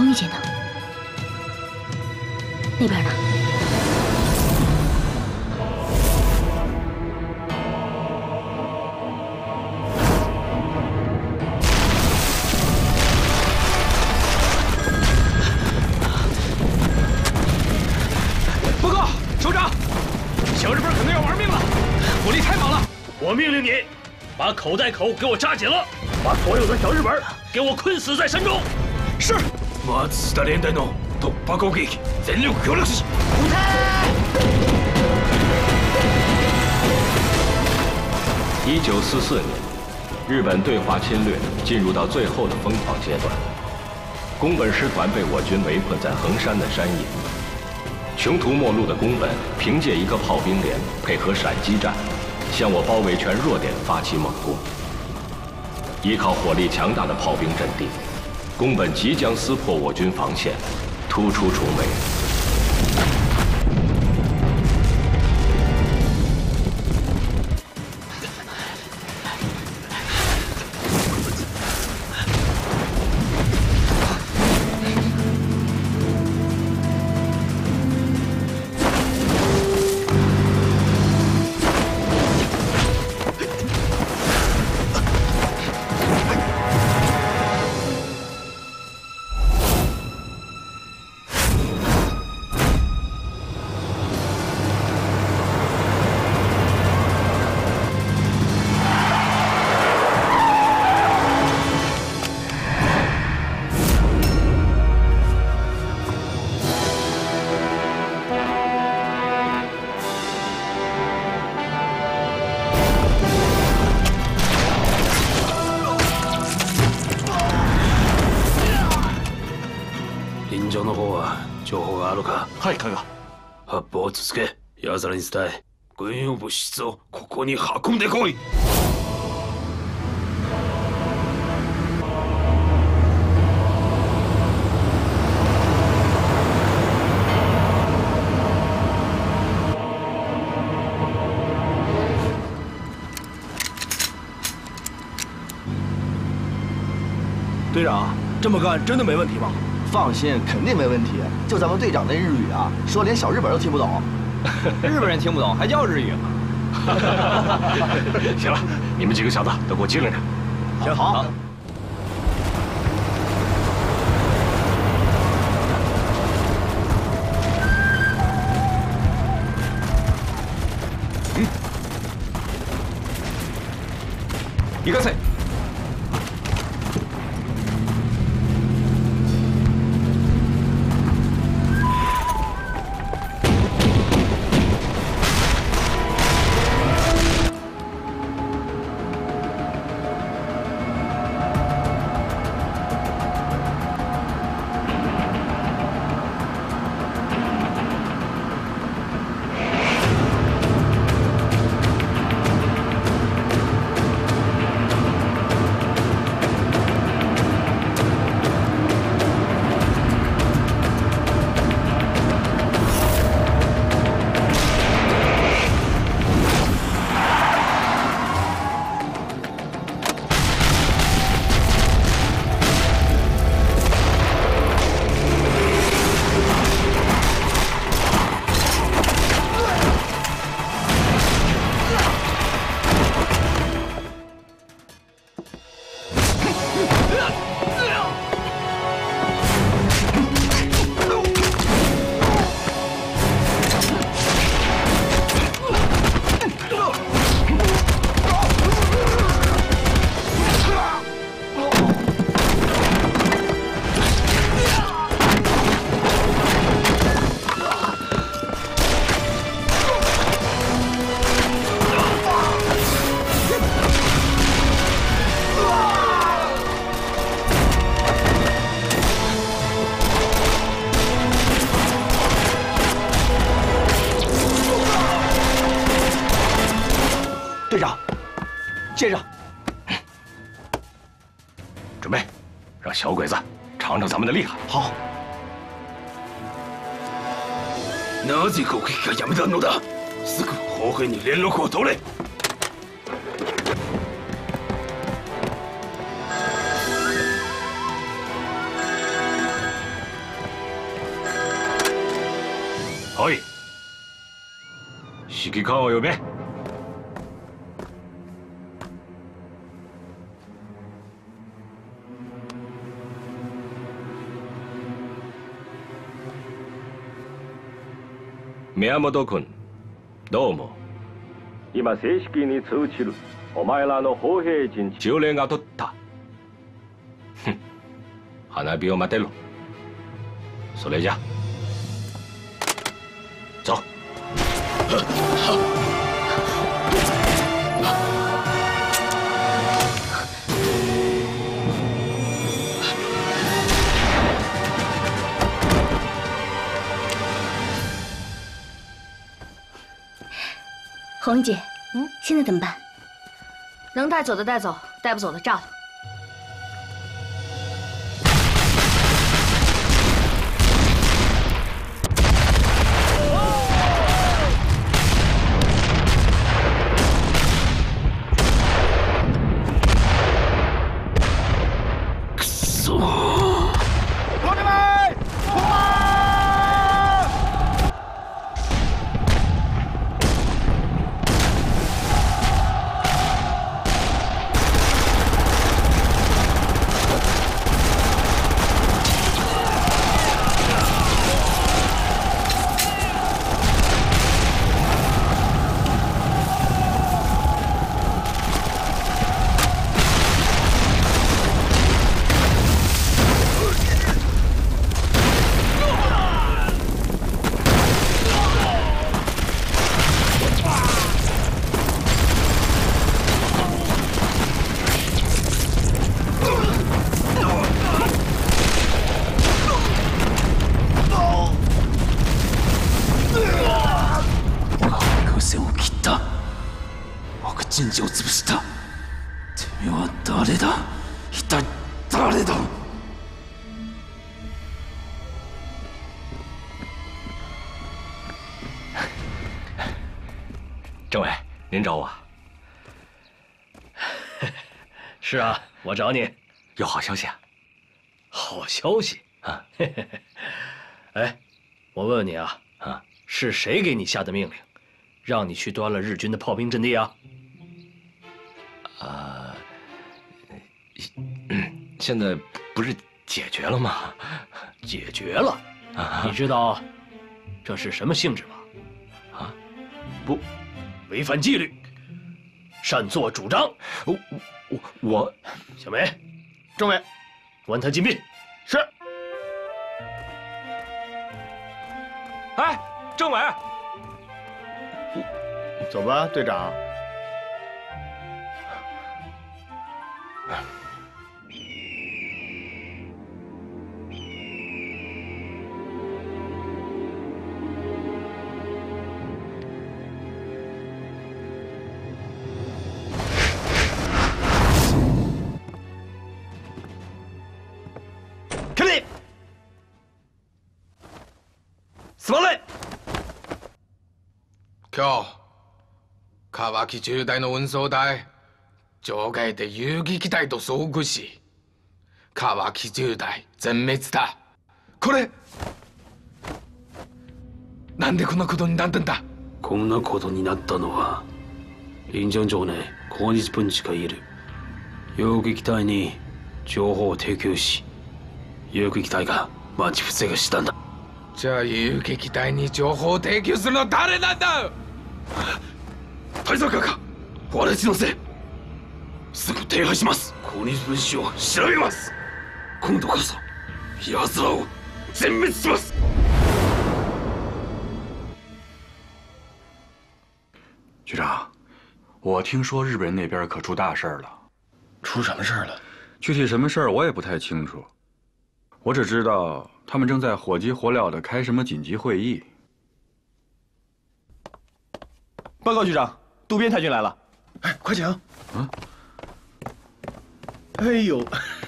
玉姐呢？那边呢？ 报告，首长，小日本可能要玩命了，火力太猛了。 我命令你，把口袋口给我扎紧了，把所有的小日本给我困死在山中。 是。 松下連隊の突破攻撃、全力協力し。 1944年，日本对华侵略进入到最后的疯狂阶段。宫本师团被我军围困在横山的山野，穷途末路的宫本凭借一个炮兵连配合闪击战，向我包围圈弱点发起猛攻。依靠火力强大的炮兵阵地，宫本即将撕破我军防线，突出重围。 臨場の方は情報があるか。 はい、加賀。 発砲を続け、奴らに伝え、軍用物質をここに運んでこい。 队长，这么干真的没问题吗？ 放心，肯定没问题。就咱们队长那日语啊，说连小日本都听不懂。 日本人听不懂，还叫日语吗？ 行了，你们几个小子都给我机灵着。 行，好。 行かせ。队长，接着， 准备，让小鬼子尝尝咱们的厉害。 好。 なぜ攻撃がやめたのだ。すぐ砲兵に連絡を取れ。 指揮官を呼べ。宮本君、どうも。今正式に通知る。お前らの砲兵陣10連が取った。ふん、花火を待てろ。それじゃ。走。 红姐，现在怎么办？ 能带走的带走，带不走的炸了。 くそ！ 同志们，冲啊！ 神社を潰した。てめえは誰だ？一体誰だ？ 政委，您找我？ 是啊，我找你， 有好消息啊！ 好消息啊！哎，我问问你啊，是谁给你下的命令，让你去端了日军的炮兵阵地啊？ 现在不是解决了吗？ 解决了。你知道这是什么性质吗？ 啊，不， 违反纪律，擅作主张。 我， 小梅，政委，关他禁闭。 是。 哎，政委， 走吧，队长。 敬礼！死亡礼！ 今日、川木10台の運送隊、場外で遊撃隊と遭遇し、川木10台全滅だ。これ、なんでこんなことになったんだ？ こんなことになったのは、臨場上ね、抗日分子がいる。遊撃隊に情報を提供し、遊撃隊が待ち伏せがしたんだ。 じゃあ遊撃隊に情報を提供するのは誰なんだ？ 大佐官か、私のせい。すぐ手配します。抗日分子を調べます。今度こそ奴らを全滅します。 局长，我听说日本人那边可出大事了。 出什么事了？ 具体什么事儿我也不太清楚，我只知道他们正在火急火燎的开什么紧急会议。 报告局长，渡边太君来了。 哎，快请。哎呦，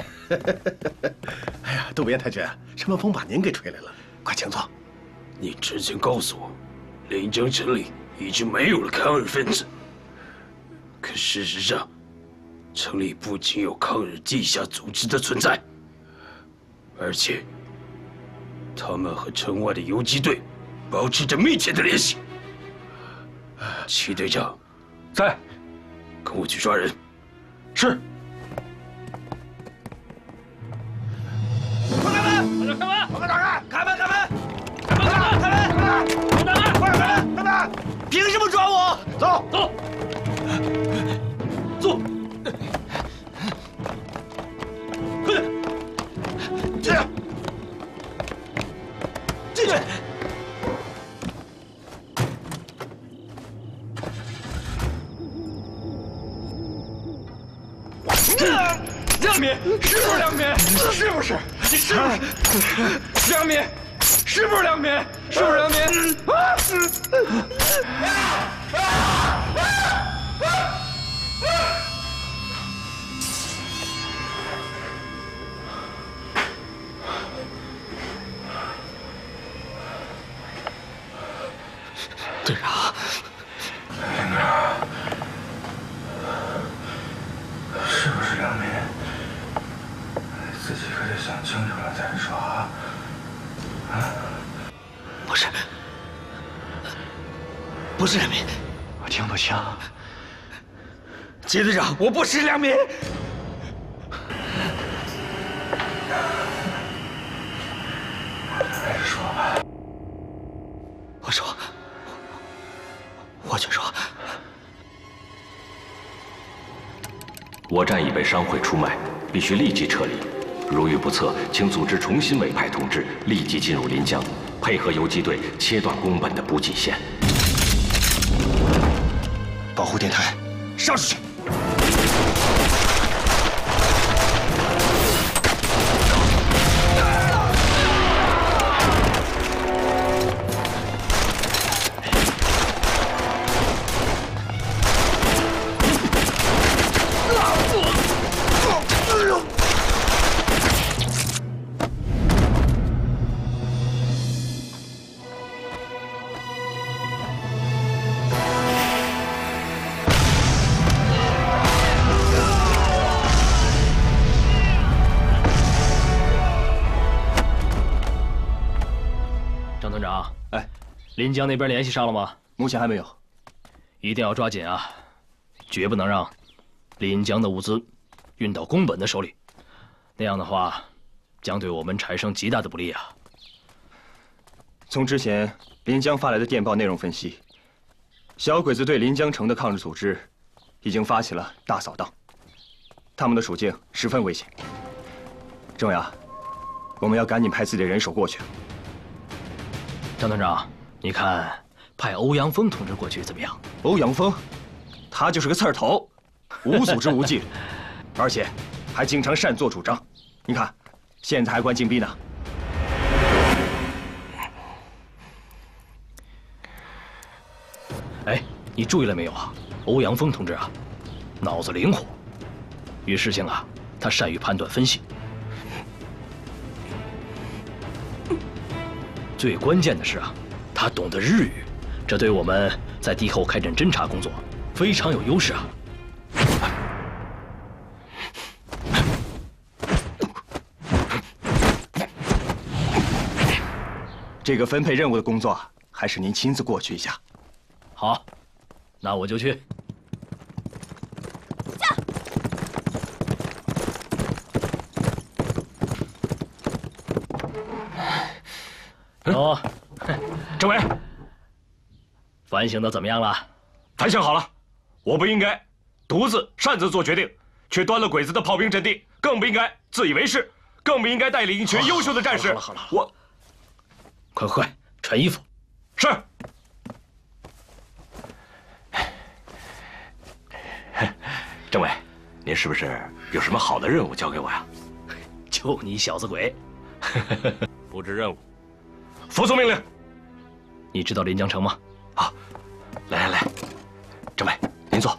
哎呀，渡边太君，什么风把您给吹来了？快请坐。 你之前告诉我，临江城里已经没有了抗日分子，可事实上，城里不仅有抗日地下组织的存在，而且他们和城外的游击队保持着密切的联系。 齐队长， 在， 跟我去抓人。 是。 快开门！开门！快打开！开门！开门！开门！开门！开门！快打开！快开门！开门！凭什么抓我？走走，坐。快点，进来，进去。良民，是不是良民？是不是？你是不是良民？是不是良民？是不是良民？队长， 是不是良民？自己可得想清楚了再说啊！ 不是，不是良民， 我听不清。 齐队长，我不是良民。 还是说吧。 我说，我就说。 我站已被商会出卖，必须立即撤离。如遇不测，请组织重新委派同志，立即进入临江，配合游击队切断宫本的补给线。 保护电台，上出去！ 临江那边联系上了吗？ 目前还没有， 一定要抓紧啊！绝不能让临江的物资运到宫本的手里，那样的话将对我们产生极大的不利啊！ 从之前临江发来的电报内容分析，小鬼子对临江城的抗日组织已经发起了大扫荡，他们的处境十分危险。郑阳，我们要赶紧派自己的人手过去。 张团长。你看，派欧阳锋同志过去怎么样？ 欧阳锋，他就是个刺儿头，无组织无纪律，而且还经常擅作主张。你看，现在还关禁闭呢。 哎，你注意了没有啊？欧阳锋同志啊，脑子灵活，遇事情啊，他善于判断分析。最关键的是啊。他懂得日语，这对我们在敌后开展侦察工作非常有优势啊！ 这个分配任务的工作，还是您亲自过去一下。 好，那我就去。走。 政委， 反省的怎么样了？ 反省好了，我不应该独自擅自做决定，却端了鬼子的炮兵阵地，更不应该自以为是，更不应该带领一群优秀的战士。 好了，我，快，穿衣服。 是。政委，您是不是有什么好的任务交给我呀？ 就你小子鬼！ 布置任务，服从命令。 你知道临江城吗？ 啊，来，政委，您坐。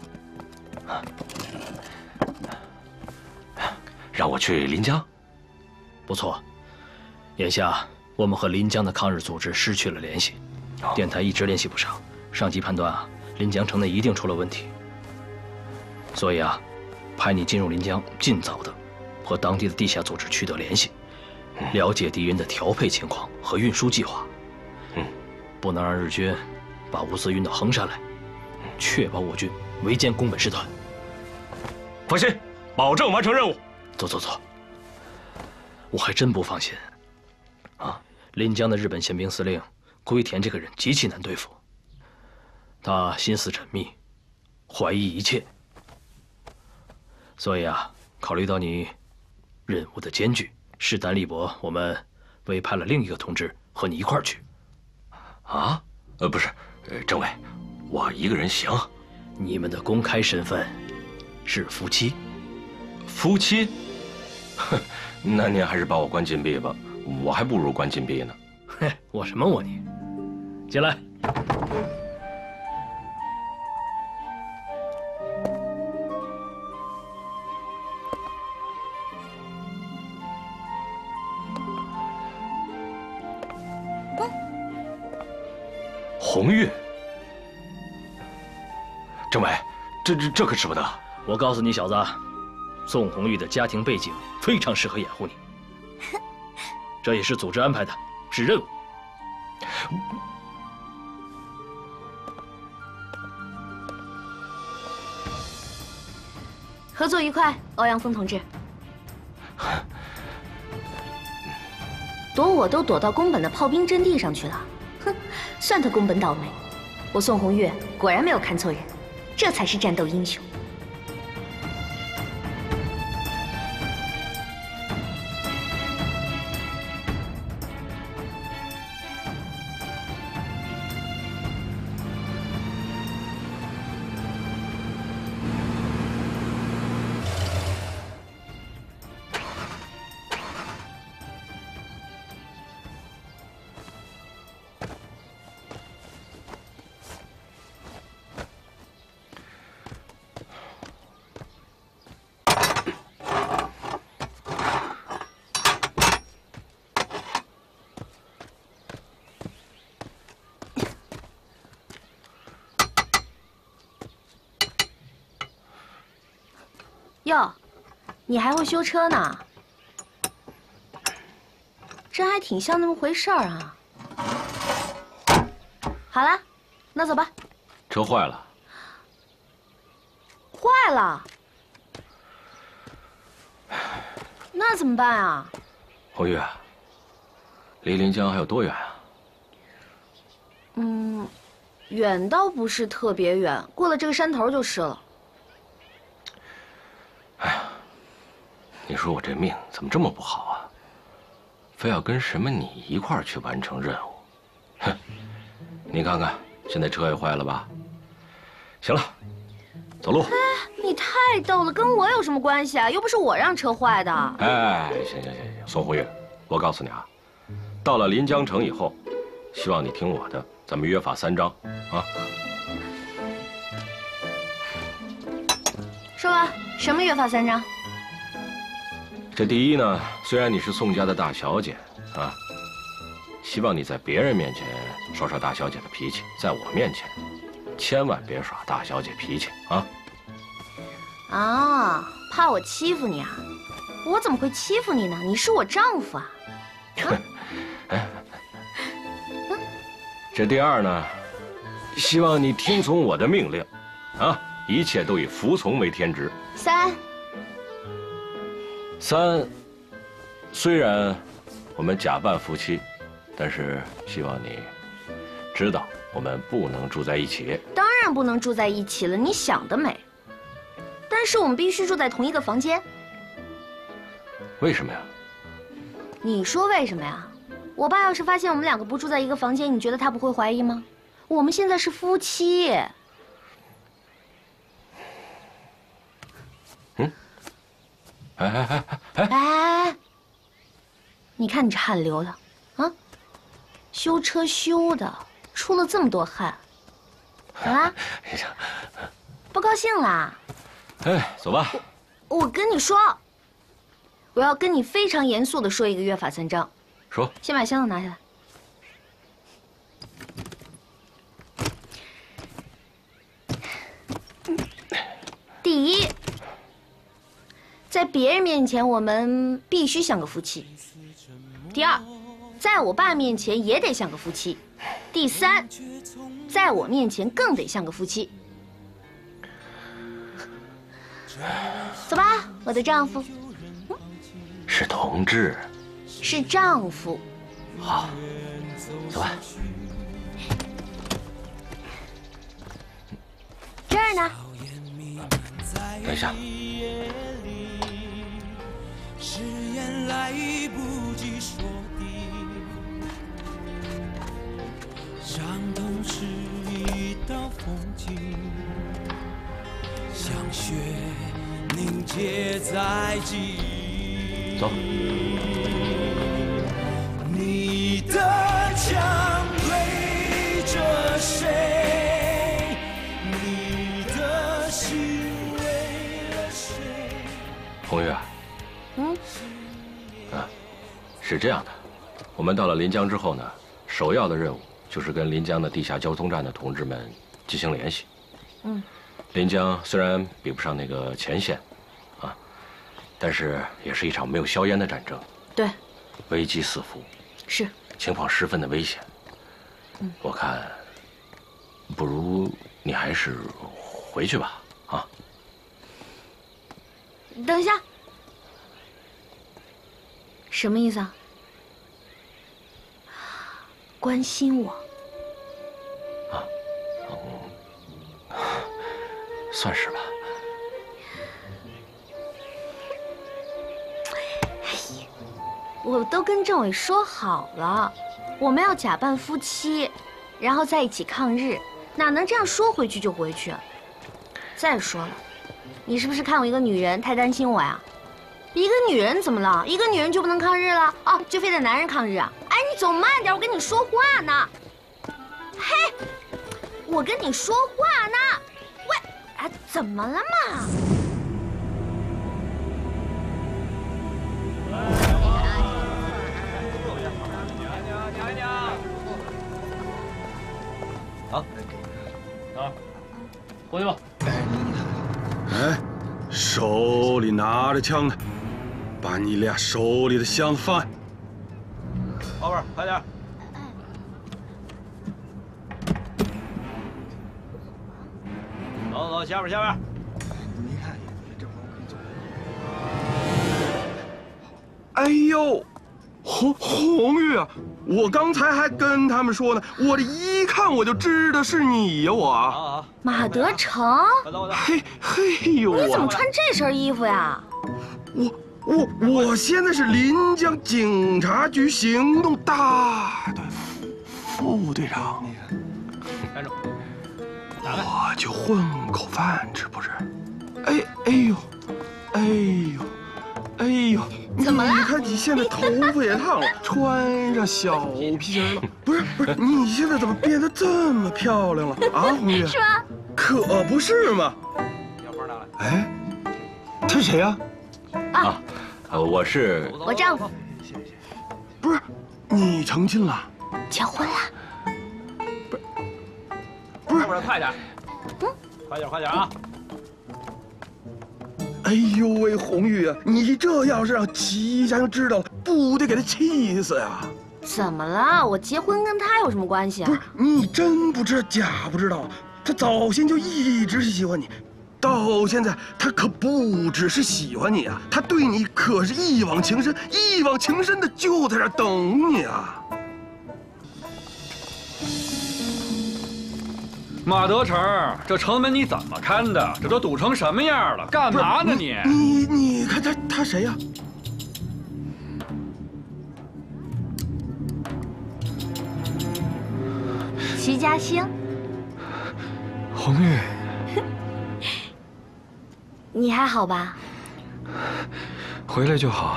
让我去临江？ 不错，眼下我们和临江的抗日组织失去了联系，电台一直联系不上。上级判断啊，临江城内一定出了问题，所以啊，派你进入临江，尽早的和当地的地下组织取得联系，了解敌人的调配情况和运输计划。不能让日军把物资运到衡山来。 确保我军围歼宫本师团。 放心，保证完成任务。 走走走。我还真不放心。啊，临江的日本宪兵司令龟田这个人极其难对付，他心思缜密，怀疑一切。所以啊，考虑到你任务的艰巨，势单力薄，我们委派了另一个同志和你一块儿去。 啊？不是，政委，我一个人行。 你们的公开身份是夫妻。 夫妻？哼，那您还是把我关禁闭吧，我还不如关禁闭呢。 嘿，我什么我你？进来。 红玉，政委，这可使不得。 我告诉你小子，宋红玉的家庭背景非常适合掩护你，这也是组织安排的，是任务。 合作愉快，欧阳锋同志。躲我都躲到宫本的炮兵阵地上去了，哼，算他宫本倒霉。我宋红月果然没有看错人，这才是战斗英雄。哟，你还会修车呢？这还挺像那么回事儿啊。好了，那走吧。 车坏了。 坏了？那怎么办啊？ 红玉，离临江还有多远啊？ 远倒不是特别远，过了这个山头就是了。 哎呀，你说我这命怎么这么不好啊？非要跟什么你一块儿去完成任务？哼！你看看，现在车也坏了吧？行了，走路。 哎，你太逗了，跟我有什么关系啊？又不是我让车坏的。 哎，行，宋红玉，我告诉你啊，到了临江城以后，希望你听我的，咱们约法3章啊。 说吧，什么约法3章？ 这第一呢，虽然你是宋家的大小姐啊，希望你在别人面前耍耍大小姐的脾气，在我面前，千万别耍大小姐脾气啊！ 啊，怕我欺负你啊？我怎么会欺负你呢？你是我丈夫啊！ 这第二呢，希望你听从我的命令，啊，一切都以服从为天职。3，虽然我们假扮夫妻，但是希望你知道，我们不能住在一起。 当然不能住在一起了，你想得美。但是我们必须住在同一个房间。 为什么呀？ 你说为什么呀？我爸要是发现我们2个不住在一个房间，你觉得他不会怀疑吗？我们现在是夫妻。哎，你看你这汗流的，啊，修车修的，出了这么多汗，怎么啦？不高兴啦？ 哎，走吧。 我跟你说，我要跟你非常严肃的说一个约法3章。 说。 先把箱子拿下来。第一，在别人面前我们必须像个夫妻。第二，在我爸面前也得像个夫妻。第3，在我面前更得像个夫妻。 走吧，我的丈夫。 是同志。 是丈夫。 好，走吧。 这儿呢。 等一下。 伤痛是一道风景，像雪凝结在记忆。 走。 你的枪对着谁？你的心为了谁？ 红玉啊。是这样的，我们到了临江之后呢，首要的任务就是跟临江的地下交通站的同志们进行联系。临江虽然比不上那个前线，但是也是一场没有硝烟的战争。 对， 危机四伏， 是情况十分的危险。我看，不如你还是回去吧，啊。 等一下，什么意思啊？关心我？ 算是吧。 我都跟政委说好了，我们要假扮夫妻，然后在一起抗日，哪能这样说回去就回去？再说了，你是不是看我一个女人太担心我呀？一个女人怎么了？一个女人就不能抗日了？哦，就非得男人抗日啊？哎，你走慢点，我跟你说话呢。嘿，我跟你说话呢。喂，哎，怎么了嘛？ 回去吧。 哎，手里拿着枪的，把你俩手里的箱子放下。 宝贝儿，快点。走走，下边下边。 你看，这哎呦，红玉啊！我刚才还跟他们说呢，我这一看我就知道是你呀，我。 马德成， 嘿呦！ 你怎么穿这身衣服呀？ 我现在是临江警察局行动大队副队长。 站住！ 我就混口饭吃不是？哎呦！ 怎么了？ 你看你现在头发也烫了，穿上小皮鞋了。不是，你现在怎么变得这么漂亮了啊，红玉？ 是吗？ 可不是嘛。哎，他是谁呀？ 我是我丈夫。 不是，你成亲了？ 结婚了？ 不是， 快点，快点啊！ 哎呦喂，红玉啊，你这要是让齐家英知道了，不得给他气死呀！ 怎么了？我结婚跟他有什么关系啊？ 不是，你真不知道假不知道，他早先就一直喜欢你，到现在他可不只是喜欢你啊，他对你可是一往情深，一往情深的就在这等你啊！ 马德成，这城门你怎么看的？这都堵成什么样了？干嘛呢你？ 你看他谁呀？ 齐家兴。 红玉， 你还好吧？ 回来就好。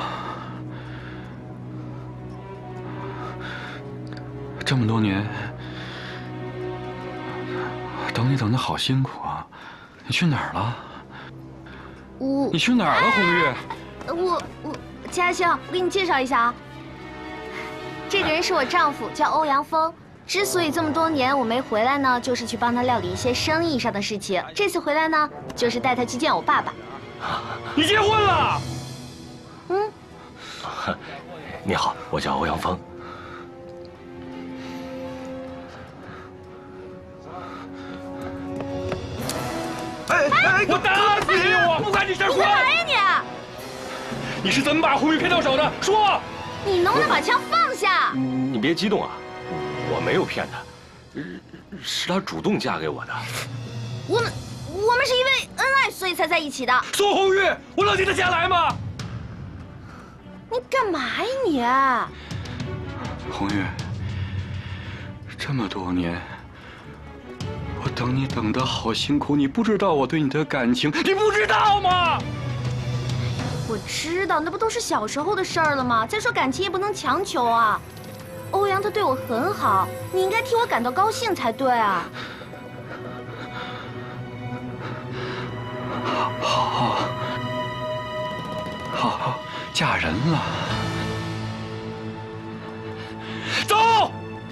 这么多年。等你等得好辛苦啊！你去哪儿了？你去哪儿了，红玉？ 家兴，我给你介绍一下啊。这个人是我丈夫，叫欧阳锋。之所以这么多年我没回来呢，就是去帮他料理一些生意上的事情。这次回来呢，就是带他去见我爸爸。 你结婚了？ 你好，我叫欧阳锋。 我打死你！我你这你干嘛呀你是怎么把红玉骗到手的？说！ 你能不能把枪放下？ 你别激动啊，我没有骗她，是她主动嫁给我的。 我们是因为恩爱所以才在一起的。 苏红玉，我能听得下来吗？ 你干嘛呀你？ 红玉，这么多年，我等你等得好辛苦，你不知道我对你的感情，你不知道吗？ 我知道，那不都是小时候的事儿了吗？再说感情也不能强求啊。欧阳他对我很好，你应该替我感到高兴才对啊。 好，嫁人了。走。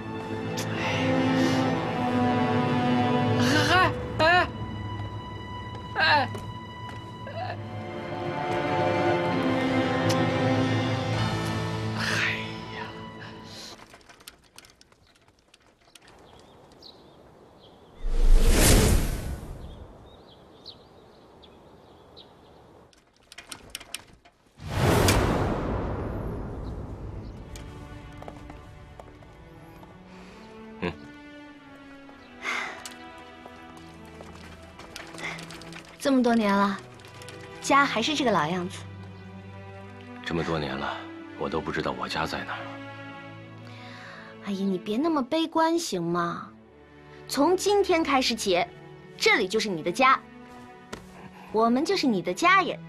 这么多年了，家还是这个老样子。 这么多年了，我都不知道我家在哪儿。 哎呀，你别那么悲观行吗？从今天开始起，这里就是你的家，我们就是你的家人。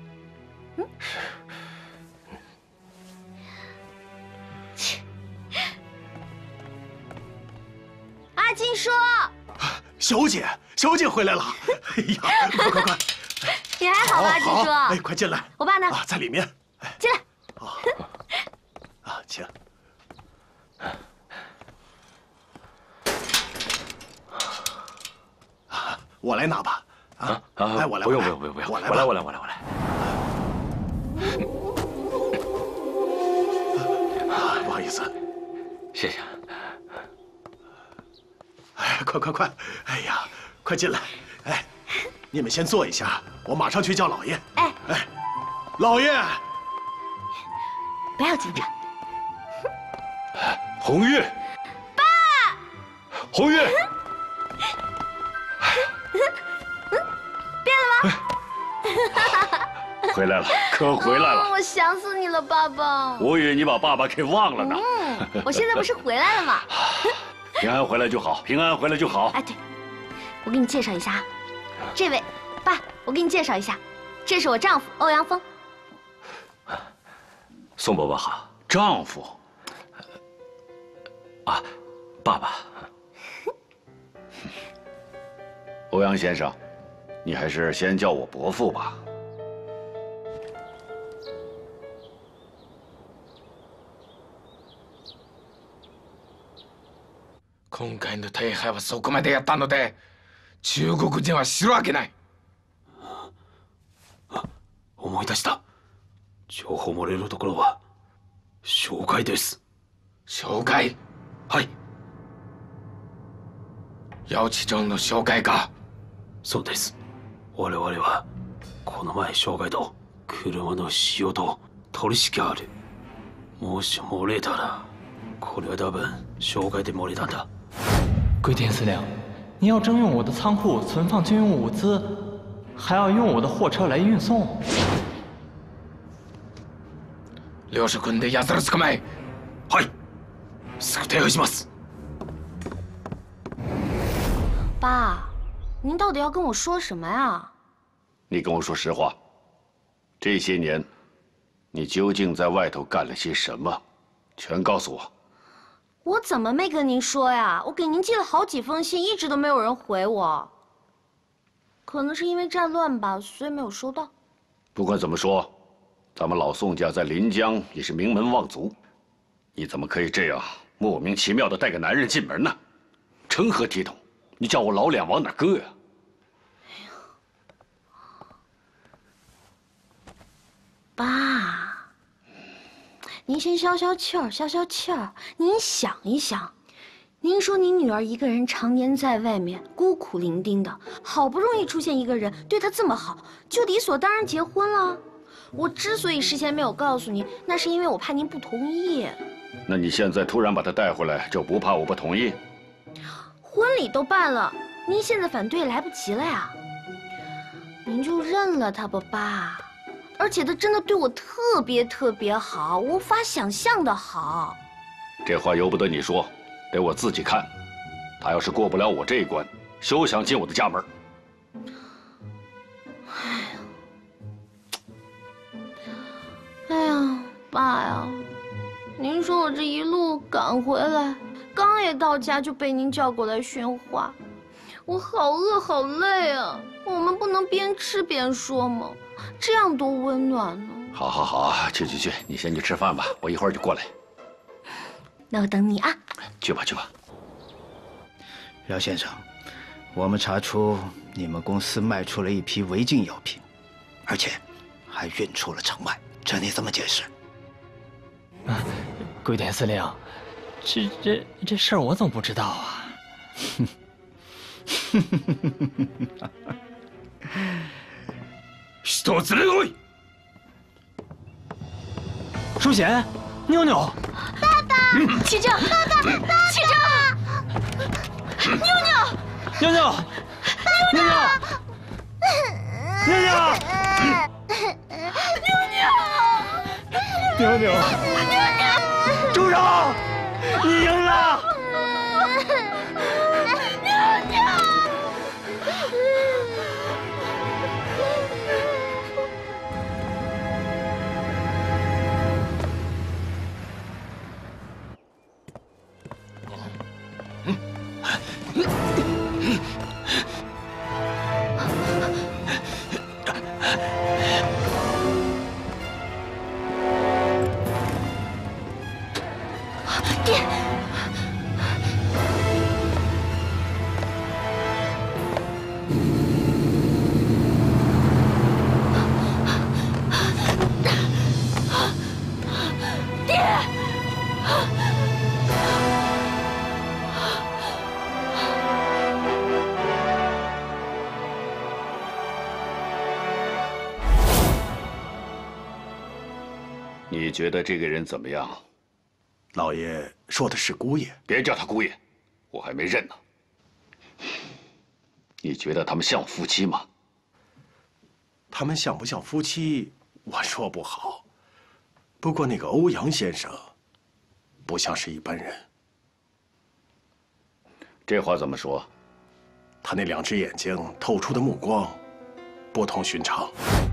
阿金说：“ 小姐回来了！哎呀，快！ 你还好吧，金叔？ 哎，快进来！ 我爸呢？ 啊，在里面。 进来。 请。我来拿吧。哎，我来。 不用， 我来。不好意思。 谢谢。 哎，快！哎呀，快进来！哎，你们先坐一下，我马上去叫老爷。哎，老爷， 不要紧张。 红玉， 爸， 红玉， 变了吗？ 回来了，可回来了。 我想死你了，爸爸。 我以为你把爸爸给忘了呢。 我现在不是回来了吗？ 平安回来就好，平安回来就好。 哎，对，我给你介绍一下，这位，爸，我给你介绍一下，这是我丈夫欧阳锋。 宋伯伯好， 丈夫。 爸爸。 欧阳先生，你还是先叫我伯父吧。 今回の大敗はそこまでやったので、中国人は知るわけない。 思い出した。情報漏れるところは紹介です。 紹介？ はい。 八千丈の紹介か。 そうです。我々はこの前紹介と車の使用と取引がある。もし漏れたら、これは多分紹介で漏れたんだ。 贵田司令，你要征用我的仓库存放军用物资，还要用我的货车来运送。 両者組んで奴ら捕まえ。 はい。すぐ手配します。 爸，您到底要跟我说什么呀？ 你跟我说实话，这些年，你究竟在外头干了些什么？全告诉我。 我怎么没跟您说呀？我给您寄了好几封信，一直都没有人回我。可能是因为战乱吧，所以没有收到。 不管怎么说，咱们老宋家在临江也是名门望族，你怎么可以这样莫名其妙的带个男人进门呢？成何体统？你叫我老两往哪搁呀？ 爸，您先消消气儿，消消气儿。您想一想， 您说您女儿一个人常年在外面孤苦伶仃的，好不容易出现一个人对她这么好，就理所当然结婚了。我之所以事先没有告诉您，那是因为我怕您不同意。 那你现在突然把她带回来，就不怕我不同意？ 婚礼都办了，您现在反对来不及了呀。您就认了他吧，爸。而且他真的对我特别好，无法想象的好。 这话由不得你说，得我自己看。他要是过不了我这一关，休想进我的家门。 哎呀，爸呀，您说我这一路赶回来，刚一到家就被您叫过来训话，我好饿好累啊！我们不能边吃边说吗？这样多温暖呢。 好，好，好，去，你先去吃饭吧，我一会儿就过来。 那我等你啊。 去吧。 姚先生，我们查出你们公司卖出了一批违禁药品，而且还运出了城外，这你怎么解释？ 龟田司令，这事儿我怎么不知道啊？ 一つ連追い。 淑贤，妞妞， 爸爸，启正，爸爸，启正，妞妞， 妞妞，妞妞，妞妞，妞妞，住手！你赢了。 你觉得这个人怎么样？ 老爷说的是姑爷， 别叫他姑爷，我还没认呢。你觉得他们像夫妻吗？ 他们像不像夫妻，我说不好。不过那个欧阳先生，不像是一般人。 这话怎么说？ 他那两只眼睛透出的目光，不同寻常。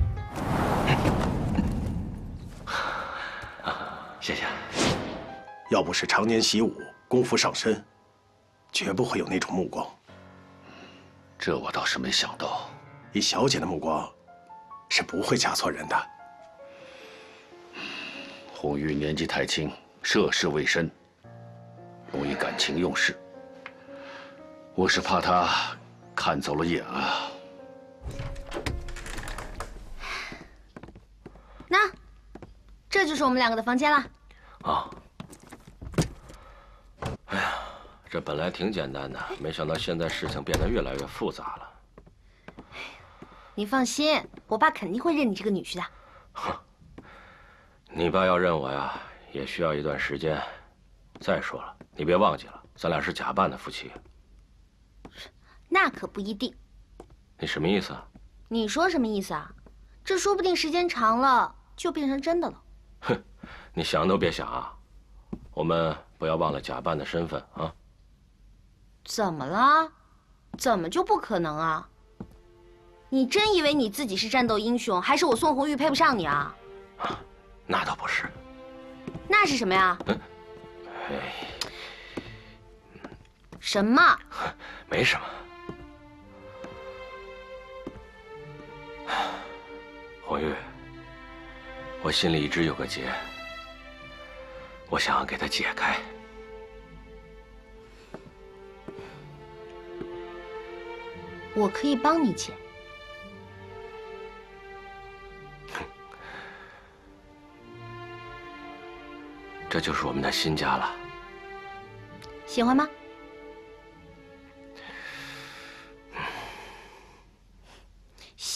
谢谢。 要不是常年习武，功夫上身，绝不会有那种目光。 这我倒是没想到。 以小姐的目光，是不会嫁错人的。 红玉年纪太轻，涉世未深，容易感情用事。我是怕她看走了眼啊。 那，这就是我们两个的房间了。 啊。哎呀，这本来挺简单的，没想到现在事情变得越来越复杂了。 你放心，我爸肯定会认你这个女婿的。 哼，你爸要认我呀，也需要一段时间。再说了，你别忘记了，咱俩是假扮的夫妻。 那可不一定。 你什么意思啊？ 你说什么意思啊？这说不定时间长了就变成真的了。 哼，你想都别想啊！我们不要忘了假扮的身份啊！ 怎么了？怎么就不可能啊？你真以为你自己是战斗英雄，还是我宋红玉配不上你啊？ 那倒不是。 那是什么呀？ 哎， 什么？ 没什么。红玉，我心里一直有个结，我想要给它解开。 我可以帮你解。 这就是我们的新家了。 喜欢吗？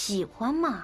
喜欢嘛。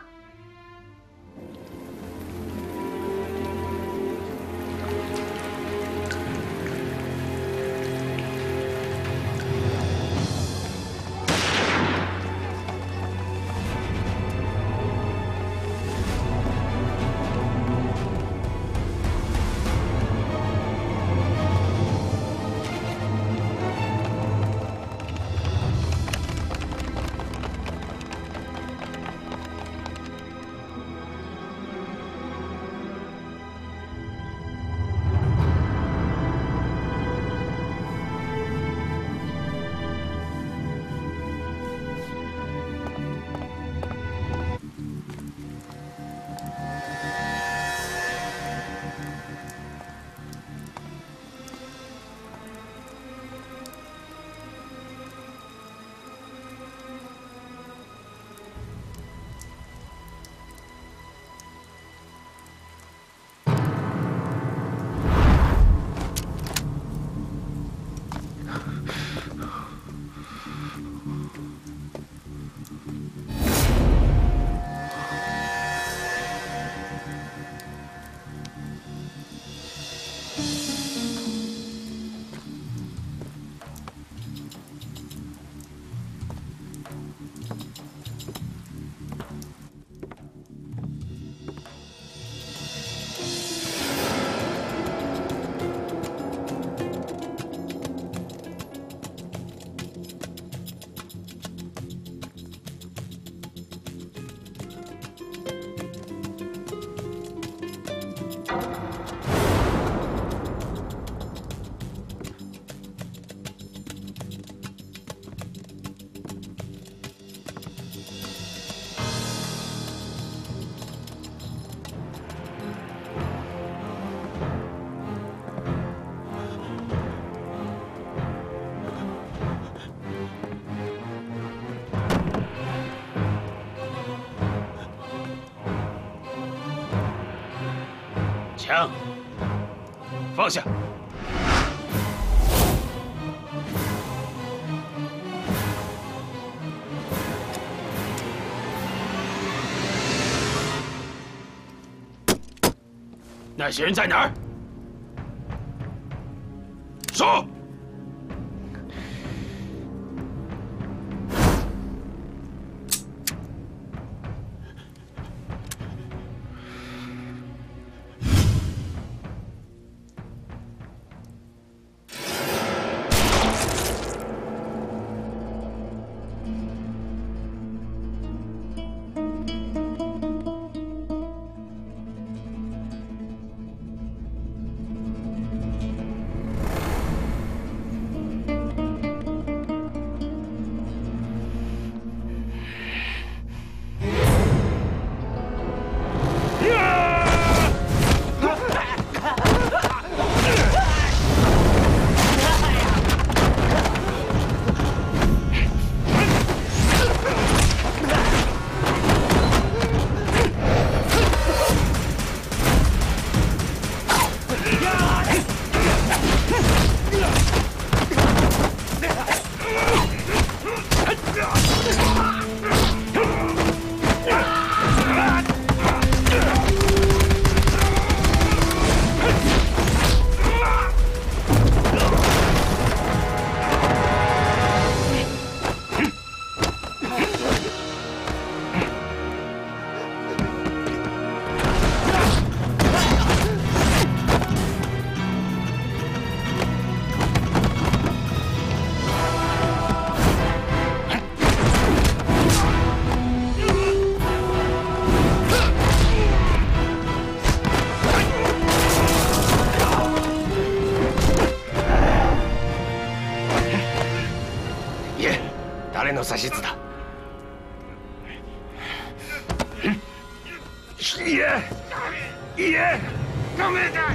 枪放下！那些人在哪儿？说！誰の指図だ。いえ、ダメだ。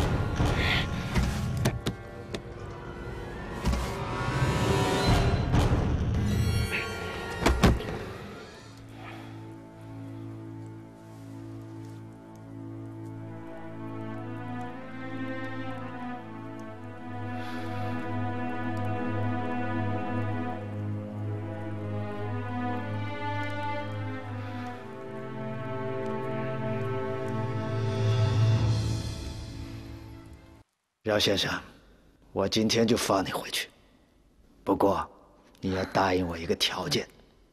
饶先生，我今天就放你回去，不过你要答应我一个条件。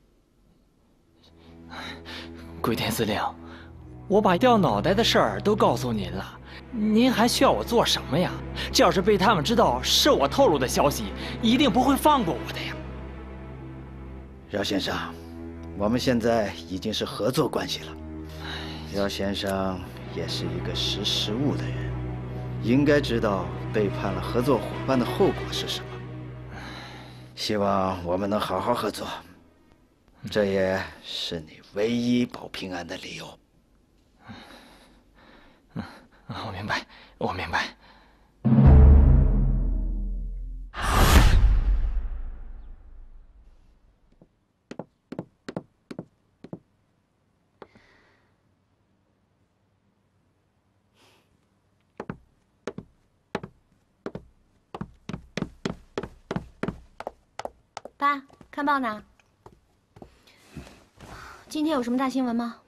龟田司令，我把掉脑袋的事儿都告诉您了，您还需要我做什么呀？这要是被他们知道是我透露的消息，一定不会放过我的呀。 饶先生，我们现在已经是合作关系了。饶先生也是一个识时务的人，应该知道背叛了合作伙伴的后果是什么。希望我们能好好合作，这也是你唯一保平安的理由。 我明白，我明白。 爸，看报呢？今天有什么大新闻吗？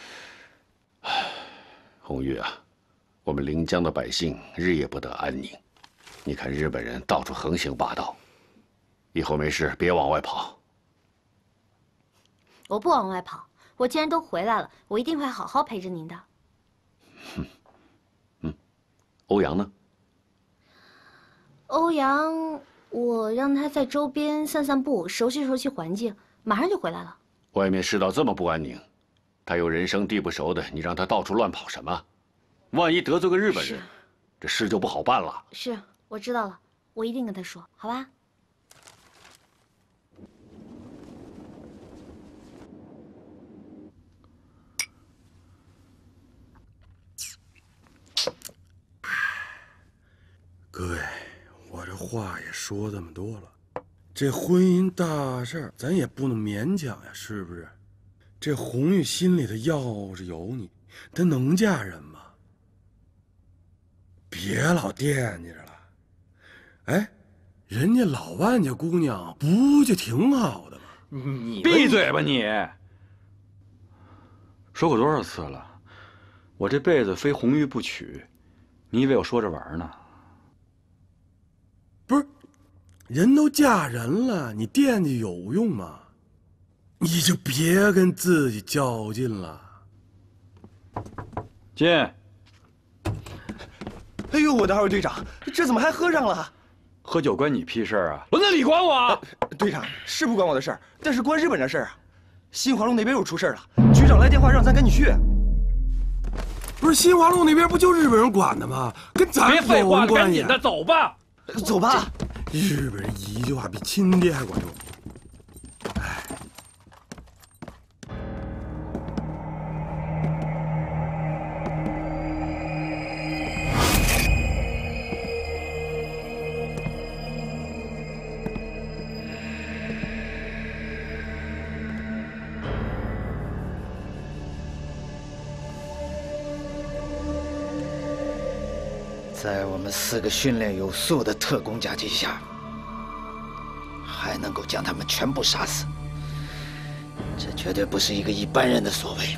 红玉啊，我们临江的百姓日夜不得安宁。你看日本人到处横行霸道，以后没事别往外跑。 我不往外跑，我既然都回来了，我一定会好好陪着您的。 欧阳呢？ 欧阳，我让他在周边散散步，熟悉熟悉环境，马上就回来了。 外面世道这么不安宁，他又人生地不熟的，你让他到处乱跑什么？万一得罪个日本人，这事就不好办了。 是，我知道了，我一定跟他说，好吧？ 各位，我这话也说这么多了，这婚姻大事儿咱也不能勉强呀，是不是？这红玉心里头要是有你，她能嫁人吗？别老惦记着了。哎，人家老万家姑娘不就挺好的吗？ 你闭嘴吧你！说过多少次了，我这辈子非红玉不娶，你以为我说着玩呢？ 不是，人都嫁人了，你惦记有用吗？你就别跟自己较劲了。 进。 哎呦，我的二位队长，这怎么还喝上了？ 喝酒关你屁事儿啊！ 那你管我？队长是不关我的事儿，但是关日本的事儿啊。新华路那边又出事了，局长来电话让咱赶紧去。 不是新华路那边不就日本人管的吗？跟咱别废话了， 关系。 赶紧的，走吧。 走吧。 日本人一句话比亲爹还管用。哎。 在我们4个训练有素的特工夹击下，还能够将他们全部杀死，这绝对不是一个一般人的所为。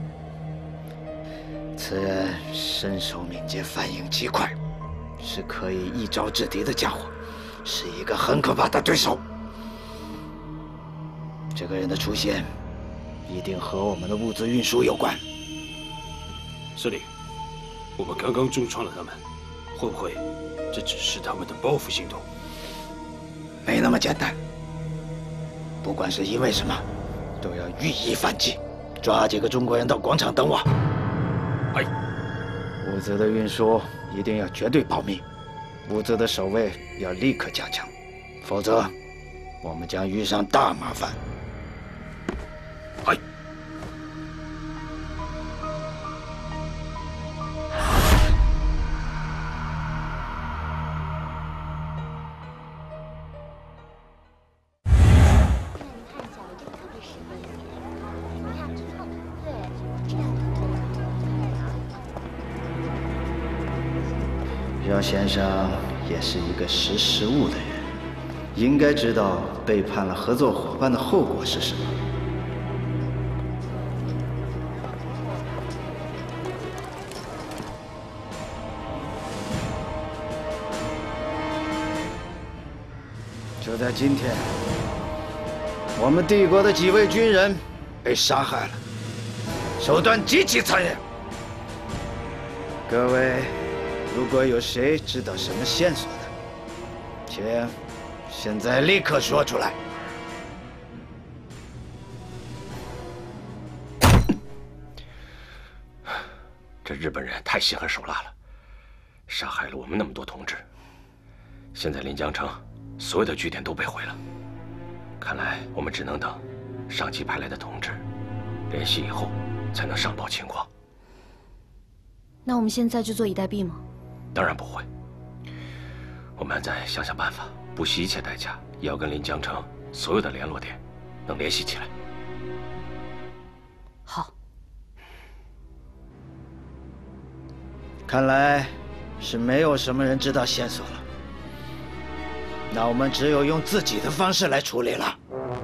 此人身手敏捷，反应极快，是可以一招制敌的家伙，是一个很可怕的对手。这个人的出现，一定和我们的物资运输有关。 司令，我们刚刚重创了他们。会不会，这只是他们的报复行动？ 没那么简单。不管是因为什么，都要予以反击。抓几个中国人到广场等我。 哎， 物资的运输一定要绝对保密，物资的守卫要立刻加强，否则我们将遇上大麻烦。 哎。 饶先生也是一个识时务的人，应该知道背叛了合作伙伴的后果是什么。 就在今天，我们帝国的几位军人被杀害了，手段极其残忍。各位，如果有谁知道什么线索的，请现在立刻说出来。 这日本人太心狠手辣了，杀害了我们那么多同志。现在临江城所有的据点都被毁了，看来我们只能等上级派来的同志联系以后，才能上报情况。 那我们现在就坐以待毙吗？ 当然不会，我们再想想办法，不惜一切代价也要跟临江城所有的联络点能联系起来。 好。 看来是没有什么人知道线索了，那我们只有用自己的方式来处理了。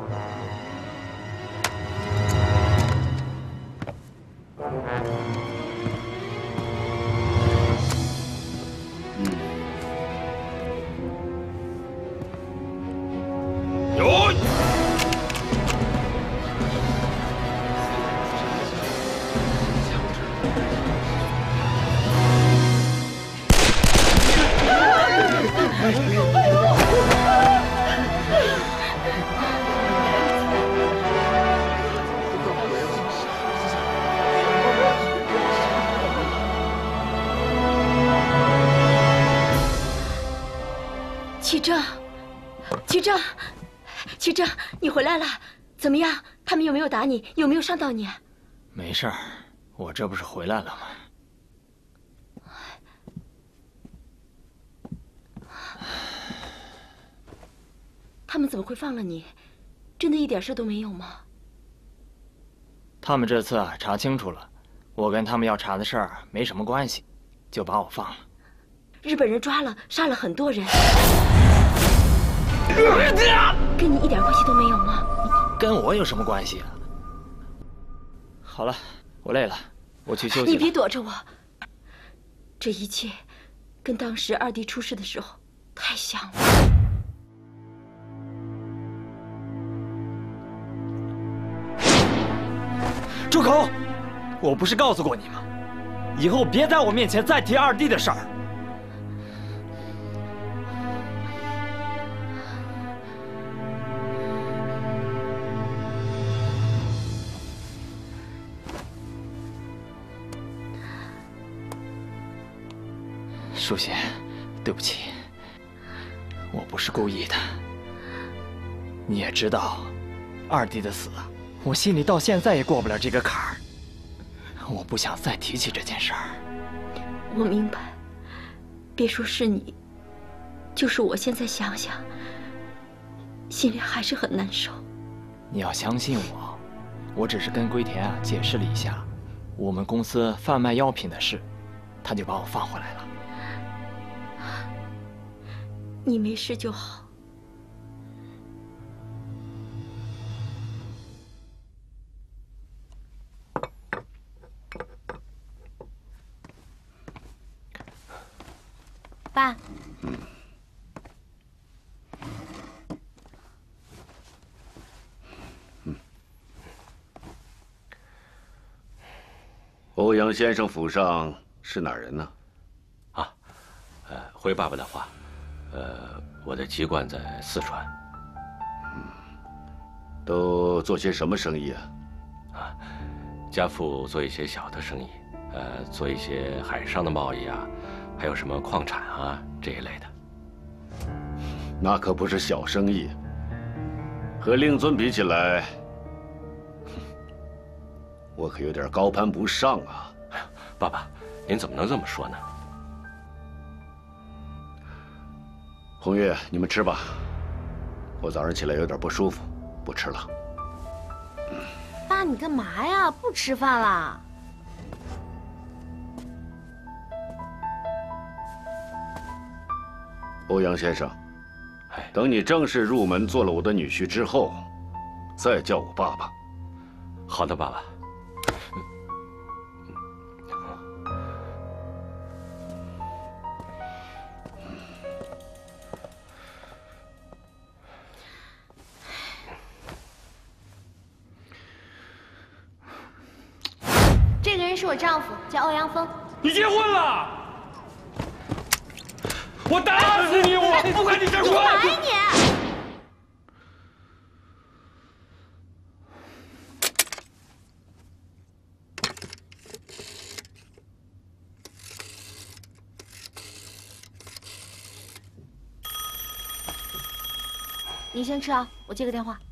曲正，你回来了，怎么样？他们有没有打你？有没有伤到你？ 没事儿，我这不是回来了吗？ 他们怎么会放了你？真的一点事都没有吗？ 他们这次查清楚了，我跟他们要查的事儿没什么关系，就把我放了。 日本人抓了，杀了很多人。跟你一点关系都没有吗？ 跟我有什么关系啊？好了，我累了，我去休息。 你别躲着我，这一切跟当时二弟出事的时候太像了。 住口！我不是告诉过你吗？以后别在我面前再提二弟的事儿。舒心，对不起，我不是故意的。你也知道，二弟的死，我心里到现在也过不了这个坎儿。我不想再提起这件事儿。 我明白，别说是你，就是我现在想想，心里还是很难受。 你要相信我，我只是跟龟田解释了一下我们公司贩卖药品的事，他就把我放回来了。 你没事就好。 爸。 欧阳先生府上是哪儿人呢？ 啊，回爸爸的话，我的籍贯在四川。 都做些什么生意啊？ 啊，家父做一些小的生意，做一些海上的贸易啊，还有什么矿产啊这一类的。 那可不是小生意，和令尊比起来，我可有点高攀不上啊！ 哎呀，爸爸，您怎么能这么说呢？ 红月，你们吃吧，我早上起来有点不舒服，不吃了。 爸，你干嘛呀？不吃饭啦？ 欧阳先生，等你正式入门做了我的女婿之后，再叫我爸爸。 好的，爸爸。 是我丈夫，叫欧阳锋。 你结婚了？我打死你！我不管你结婚！ 来你！你先吃啊，我接个电话。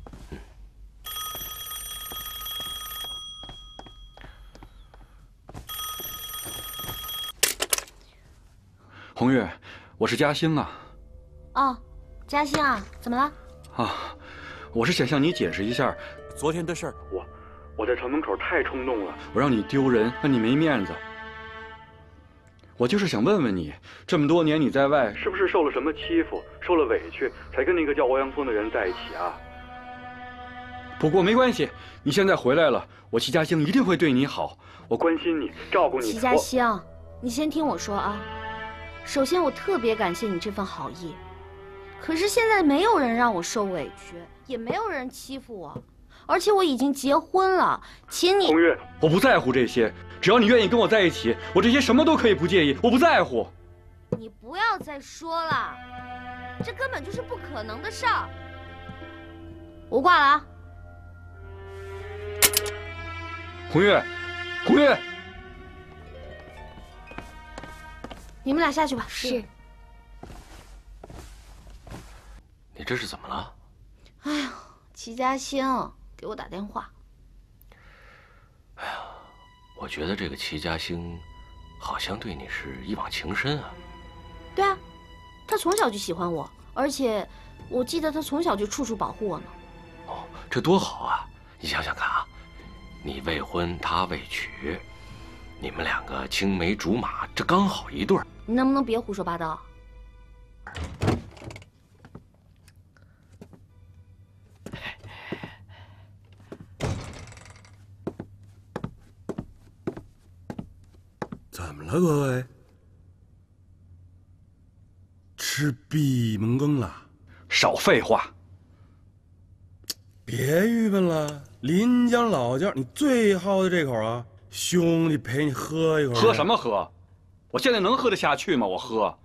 红月，我是嘉兴啊。 哦，嘉兴啊，怎么了？ 啊，我是想向你解释一下昨天的事儿。我在城门口太冲动了，我让你丢人，让你没面子。我就是想问问你，这么多年你在外，是不是受了什么欺负，受了委屈，才跟那个叫欧阳锋的人在一起啊？不过没关系，你现在回来了，我齐家兴一定会对你好，我关心你，照顾你。 齐家兴，你先听我说啊。首先，我特别感谢你这份好意，可是现在没有人让我受委屈，也没有人欺负我，而且我已经结婚了，请你。 红月，我不在乎这些，只要你愿意跟我在一起，我这些什么都可以不介意，我不在乎。 你不要再说了，这根本就是不可能的事儿。我挂了啊。 红月，红月。 你们俩下去吧。 是。 你这是怎么了？ 哎呀，齐家兴给我打电话。 哎呀，我觉得这个齐家兴好像对你是一往情深啊。 对啊，他从小就喜欢我，而且我记得他从小就处处保护我呢。 哦，这多好啊！你想想看啊，你未婚，他未娶，你们两个青梅竹马，这刚好一对儿。 你能不能别胡说八道？ 怎么了，各位？吃闭门羹了？ 少废话！ 别郁闷了，临江老窖，你最好的这口啊，兄弟陪你喝一口。 喝什么喝？我现在能喝得下去吗？我喝。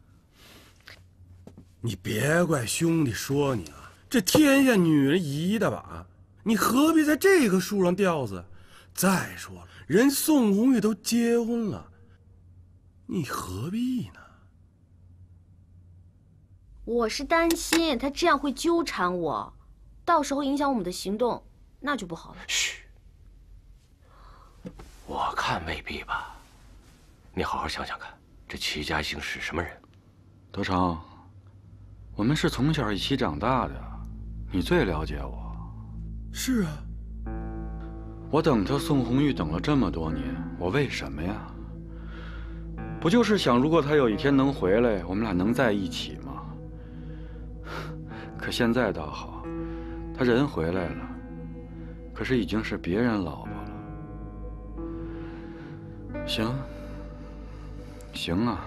你别怪兄弟说你啊，这天下女人一大把，你何必在这棵树上吊死？再说了，人宋红玉都结婚了，你何必呢？ 我是担心他这样会纠缠我，到时候影响我们的行动，那就不好了。 嘘，我看未必吧。你好好想想看，这齐家兴是什么人？ 德成，我们是从小一起长大的，你最了解我。 是啊， 我等他宋红玉等了这么多年，我为什么呀？不就是想，如果他有一天能回来，我们俩能在一起吗？可现在倒好，他人回来了，可是已经是别人老婆了。行。行啊，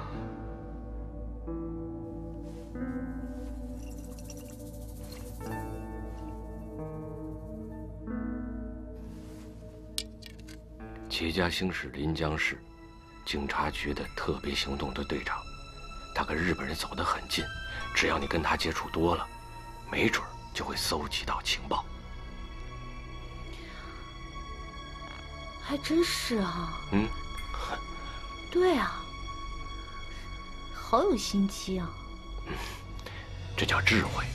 齐家兴是临江市警察局的特别行动队队长，他跟日本人走得很近，只要你跟他接触多了，没准就会搜集到情报。 还真是啊。 嗯， 对啊。好有心机啊！ 这叫智慧。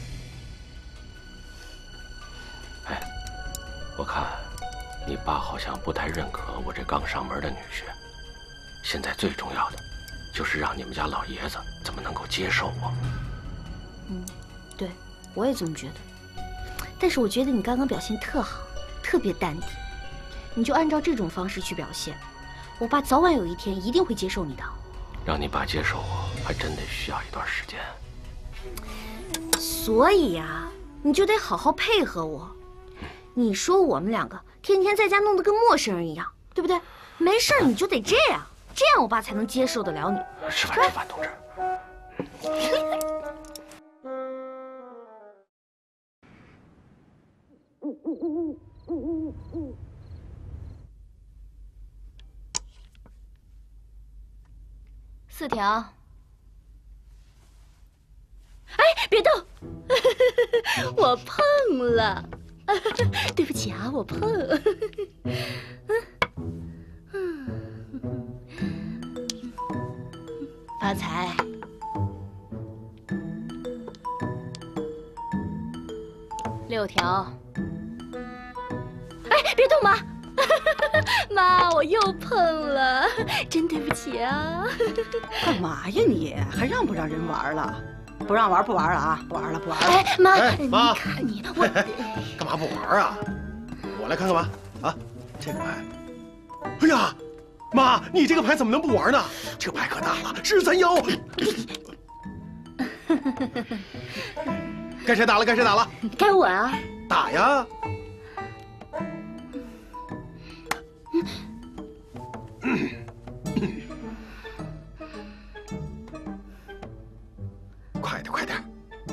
哎，我看你爸好像不太认可我这刚上门的女婿。现在最重要的就是让你们家老爷子怎么能够接受我。 嗯，对，我也这么觉得。但是我觉得你刚刚表现特好，特别淡定。你就按照这种方式去表现，我爸早晚有一天一定会接受你的。 让你爸接受我，还真得需要一段时间。 所以呀，你就得好好配合我。你说我们两个天天在家弄得跟陌生人一样，对不对？没事你就得这样，这样我爸才能接受得了你。 吃饭，吃饭，同志。 4条。 哎，别动！我碰了，对不起啊，我碰。 发财。6条。 哎，别动妈！妈，我又碰了，真对不起啊！ 干嘛呀你？还让不让人玩了？不让玩不玩了啊！不玩了不玩了！ 哎，妈， 妈， 你看你我干嘛不玩啊？我来看看吧。啊，这个牌，哎呀，妈，你这个牌怎么能不玩呢？这个牌可大了，13-1。该谁打了？该谁打了？ 该我啊！ 打呀！快点，快点！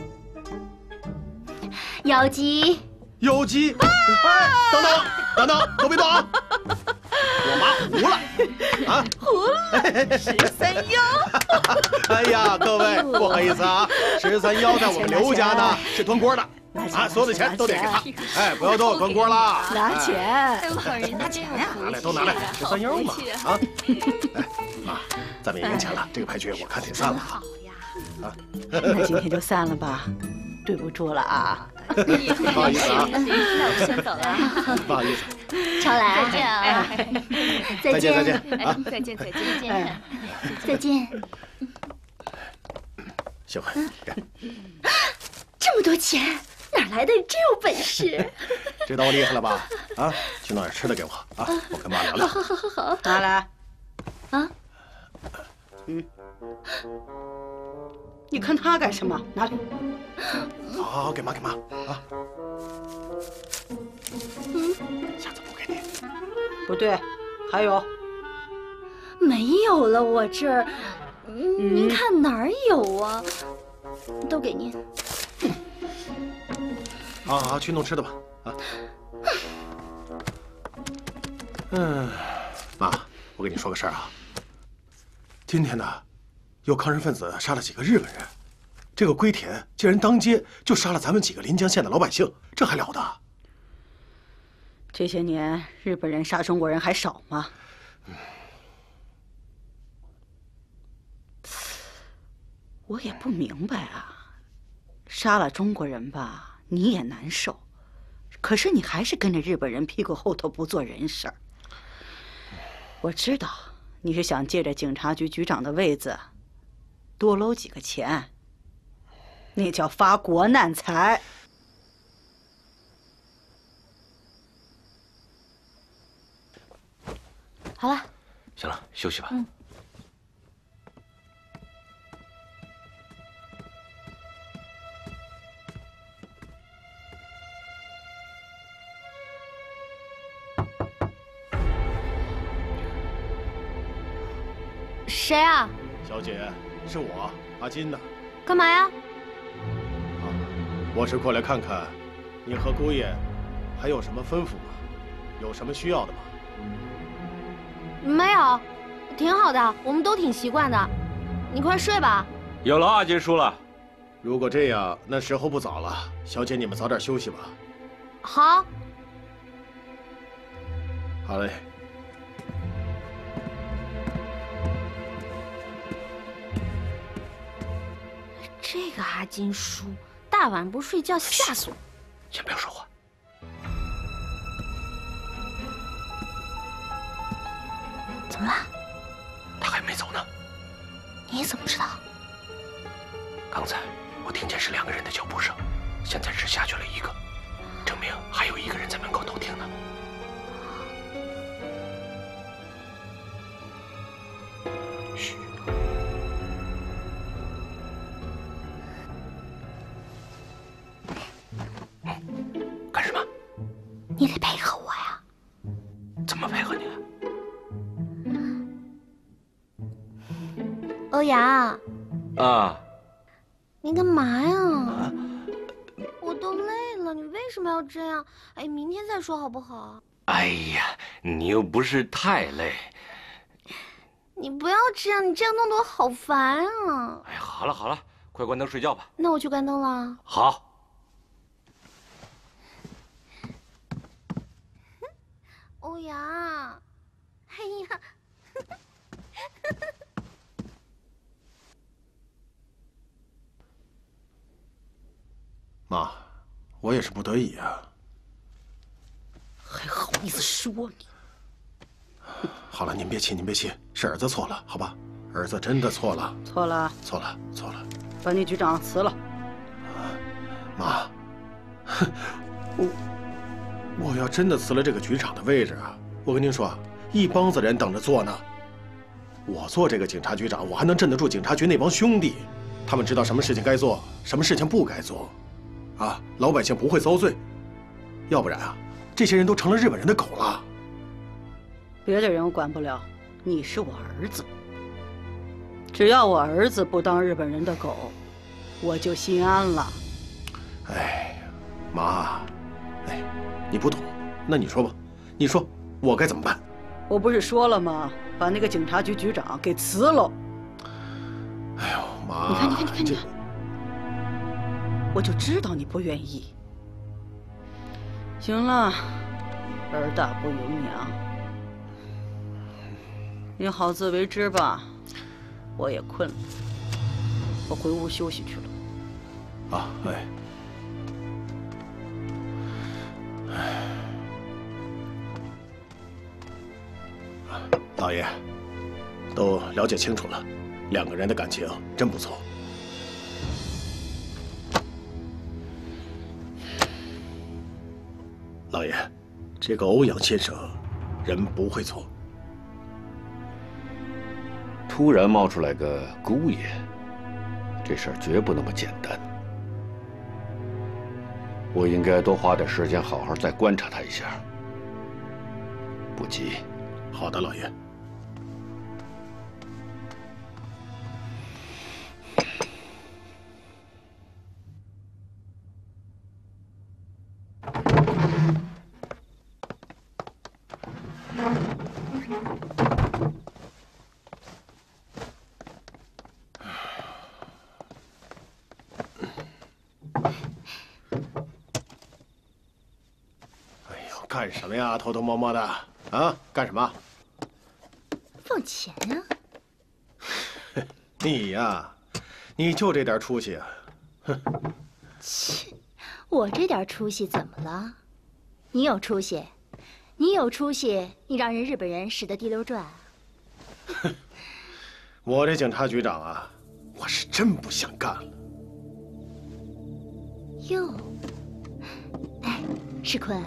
妖姬， 妖姬！哎，等等，都别动啊！我妈糊了啊！ 糊了，13-1。 哎呀，各位不好意思啊，13-1在我们刘家呢是端锅的啊，所有的钱都得给他。哎，不要动，端锅了。 拿钱， 老人拿钱呀！ 拿来，都拿来，13-1嘛啊！哎，妈，咱们也赢钱了，这个牌局我看得散了啊。啊， 那今天就散了吧，对不住了啊。 不好意思啊， 那我先走了。 不好意思。 常来，再见啊！再见， 再见啊！ 再见，再见。 小慧， 这么多钱哪来的？真有本事！ 知道我厉害了吧？啊，去弄点吃的给我啊，我跟妈聊聊。 好， 拿来。 啊？ 你看他干什么？拿来。 好，给妈啊！下次不给你。 不对，还有。 没有了，我这儿。您看哪儿有啊？都给您。 好，去弄吃的吧。啊。妈，我跟你说个事儿啊。今天呢，有抗日分子杀了几个日本人，这个龟田竟然当街就杀了咱们几个临江县的老百姓，这还了得？ 这些年日本人杀中国人还少吗？我也不明白啊，杀了中国人吧，你也难受，可是你还是跟着日本人屁股后头不做人事儿。我知道你是想借着警察局局长的位子多搂几个钱，那叫发国难财。 好了， 行了，休息吧。 谁啊？ 小姐，是我阿金的。 干嘛呀？ 我是过来看看，你和姑爷还有什么吩咐吗？有什么需要的吗？ 没有，挺好的，我们都挺习惯的。你快睡吧。 有劳阿金叔了。 如果这样，那时候不早了，小姐你们早点休息吧。 好。 好嘞。 这个阿金叔大晚不睡觉，吓死我！ 先不要说话。 怎么了？ 他还没走呢。 你怎么知道？ 刚才我听见是2个人的脚步声，现在只下去了1个，证明还有1个人在门口偷听呢。嘘。干什么？ 你得配合我呀。 怎么配合你？ 欧阳。 啊。 你干嘛呀？我都累了，你为什么要这样？哎，明天再说好不好？ 哎呀，你又不是太累。 你不要这样，你这样弄得我好烦啊！ 哎，好了好了，快关灯睡觉吧。 那我去关灯了。 好。 欧阳，哎呀， 妈，我也是不得已啊。 还好意思说你？ 好了，您别气，您别气，是儿子错了，好吧？儿子真的错了， 错了， 错了，错了。 把你局长辞了。 妈，我要真的辞了这个局长的位置啊，我跟您说，一帮子人等着做呢。我做这个警察局长，我还能镇得住警察局那帮兄弟，他们知道什么事情该做，什么事情不该做，啊，老百姓不会遭罪。要不然啊，这些人都成了日本人的狗了。 别的人我管不了，你是我儿子。只要我儿子不当日本人的狗，我就心安了。 哎，妈，哎，你不懂，那你说吧，你说我该怎么办？ 我不是说了吗？把那个警察局局长给辞了。 哎呦，妈， 你看，你看，你看，你看，我就知道你不愿意。行了，儿大不由娘，你好自为之吧。我也困了，我回屋休息去了。 啊，哎。老爷，都了解清楚了，两个人的感情真不错。老爷，这个欧阳先生人不会错。 突然冒出来个姑爷，这事儿绝不那么简单。我应该多花点时间，好好再观察他一下。不急。 好的，老爷。干什么呀？偷偷摸摸的啊？干什么？ 放钱啊！ 你呀，你就这点出息啊！哼！ 切，我这点出息怎么了？你有出息，你有出息，你让日本人使得滴溜转。 哼！我这警察局长啊，我是真不想干了。 哟，哎，世坤。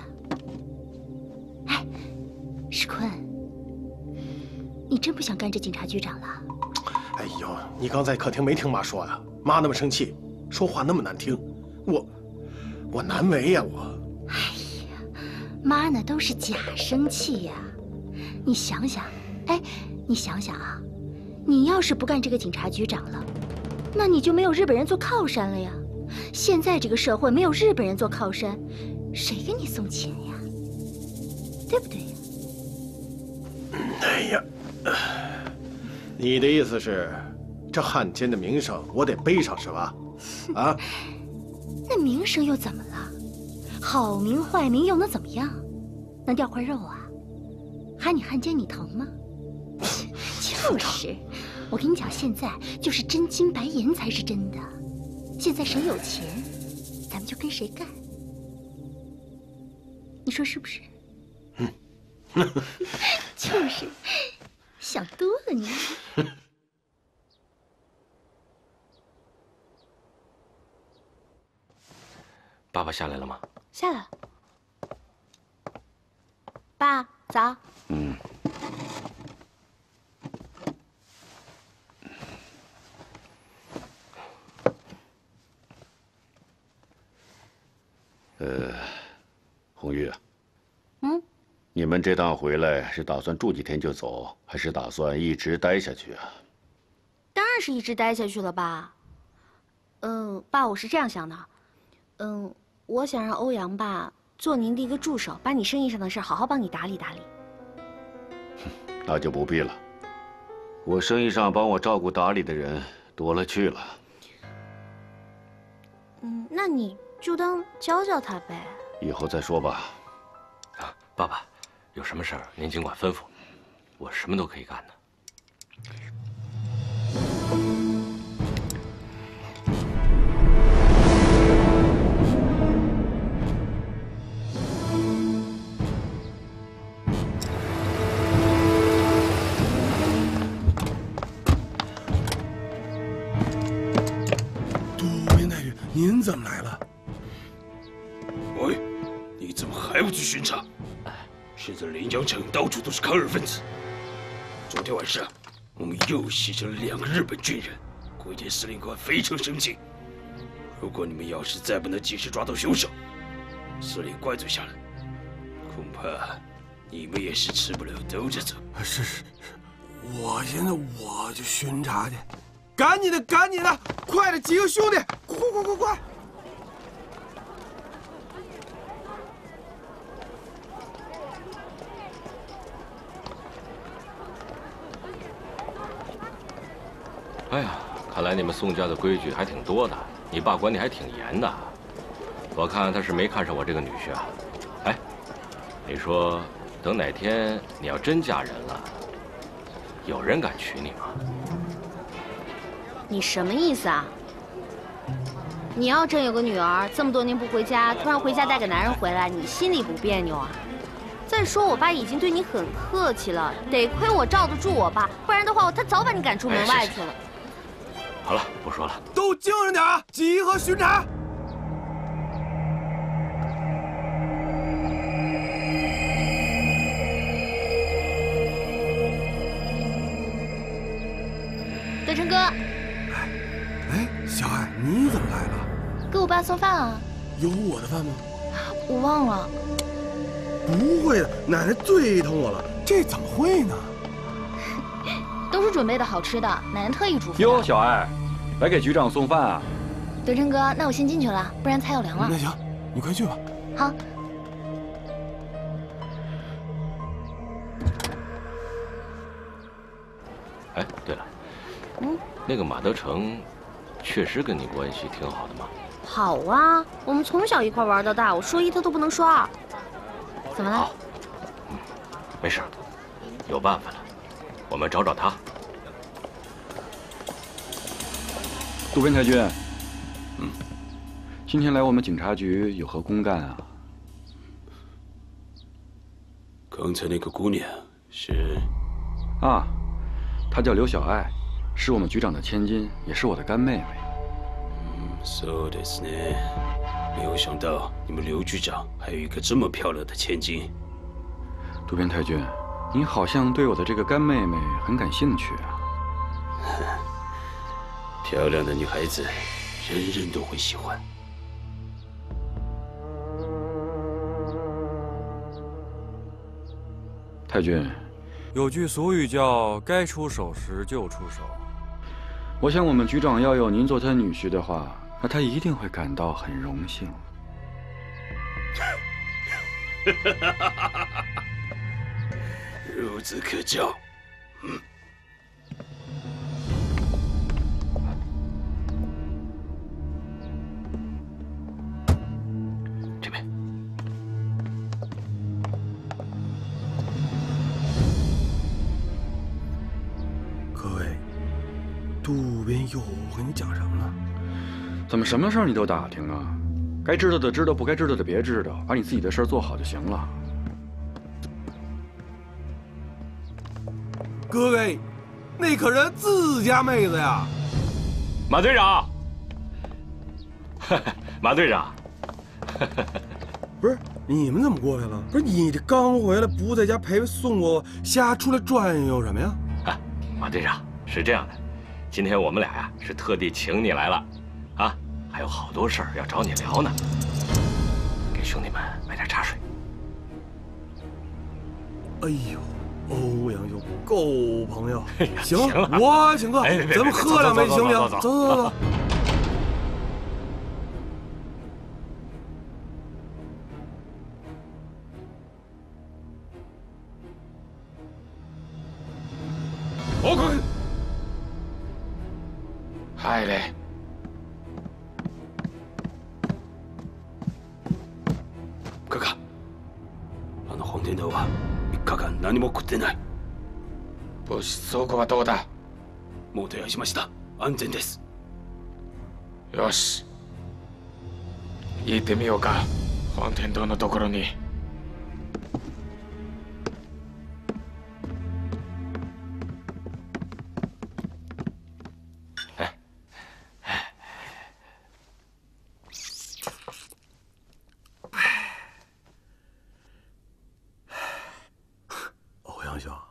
世坤，你真不想干这警察局长了？ 哎呦，你刚在客厅没听妈说呀？妈那么生气，说话那么难听，我难为呀我。 哎呀，妈呢都是假生气呀。你想想，哎，你想想啊，你要是不干这个警察局长了，那你就没有日本人做靠山了呀。现在这个社会没有日本人做靠山，谁给你送钱呀？对不对呀？ 哎呀，你的意思是，这汉奸的名声我得背上是吧？啊？ 那名声又怎么了？好名坏名又能怎么样？能掉块肉啊？喊你汉奸你疼吗？就是，我跟你讲，现在就是真金白银才是真的。现在谁有钱，咱们就跟谁干。你说是不是？就是，想多了你。 爸爸下来了吗？ 下来了。爸，早。 嗯。红玉啊。 嗯。 你们这趟回来是打算住几天就走，还是打算一直待下去啊？ 当然是一直待下去了吧。爸，我是这样想的。我想让欧阳爸做您的一个助手，把你生意上的事好好帮你打理打理。 那就不必了。 我生意上帮我照顾打理的人多了去了。 那你就当教教他呗。 以后再说吧。 啊，爸爸，有什么事儿您尽管吩咐，我什么都可以干的。 您怎么来了？ 喂，你怎么还不去巡查？现在临江城到处都是抗日分子。昨天晚上，我们又牺牲了2个日本军人，龟田司令官非常生气。如果你们要是再不能及时抓到凶手，司令怪罪下来，恐怕你们也是吃不了兜着走。 是，我现在我就巡查去。赶紧的，赶紧的，快点，几个兄弟，快！ 哎呀，看来你们宋家的规矩还挺多的，你爸管你还挺严的。我看他是没看上我这个女婿啊。哎，你说，等哪天你要真嫁人了，有人敢娶你吗？ 你什么意思啊？你要真有个女儿，这么多年不回家，突然回家带个男人回来，你心里不别扭啊？再说我爸已经对你很客气了，得亏我罩得住我爸，不然的话他早把你赶出门外去了。 好了，不说了， 都精神点啊！集合巡查。 德成哥。 哎，小爱，你怎么来了？ 给我爸送饭啊。 有我的饭吗？ 我忘了。 不会的，奶奶最疼我了，这怎么会呢？ 都是准备的好吃的，奶奶特意嘱咐的。 哟，小爱，来给局长送饭啊？ 德成哥，那我先进去了，不然菜要凉了。 那行，你快去吧。 好。 哎，对了，那个马德成，确实跟你关系挺好的吗？ 好啊，我们从小一块玩到大，我说一他都不能说二。怎么了？ 好，没事，有办法了，我们找找他。 渡边太君，今天来我们警察局有何公干啊？ 刚才那个姑娘是？ 啊，她叫刘小爱，是我们局长的千金，也是我的干妹妹。 そうですね。没有想到你们刘局长还有一个这么漂亮的千金。 渡边太君，您好像对我的这个干妹妹很感兴趣啊。 漂亮的女孩子，人人都会喜欢。 太君， 有句俗语叫“该出手时就出手”。 我想我们局长要有您做他女婿的话，那他一定会感到很荣幸。 孺子可教。 这边。 各位，渡边又跟你讲什么了？ 怎么什么事儿你都打听啊？该知道的知道，不该知道的别知道，把你自己的事儿做好就行了。 各位，那可是自家妹子呀！ 马队长，马队长， 不是你们怎么过来了？不是你这刚回来，不在家陪送我，瞎出来转悠什么呀？ 马队长，是这样的，今天我们俩呀是特地请你来了，啊，还有好多事儿要找你聊呢。给兄弟们买点茶水。 哎呦，欧阳修够朋友，行了， 我请客，咱们喝两杯行不行？ 走走走。 报告。 入れ。 カカ、本天堂は3日間何も食ってない。 物質倉庫はどうだ？ もう手配しました。安全です。 よし。行ってみようか。本天堂のところに。 欧阳兄，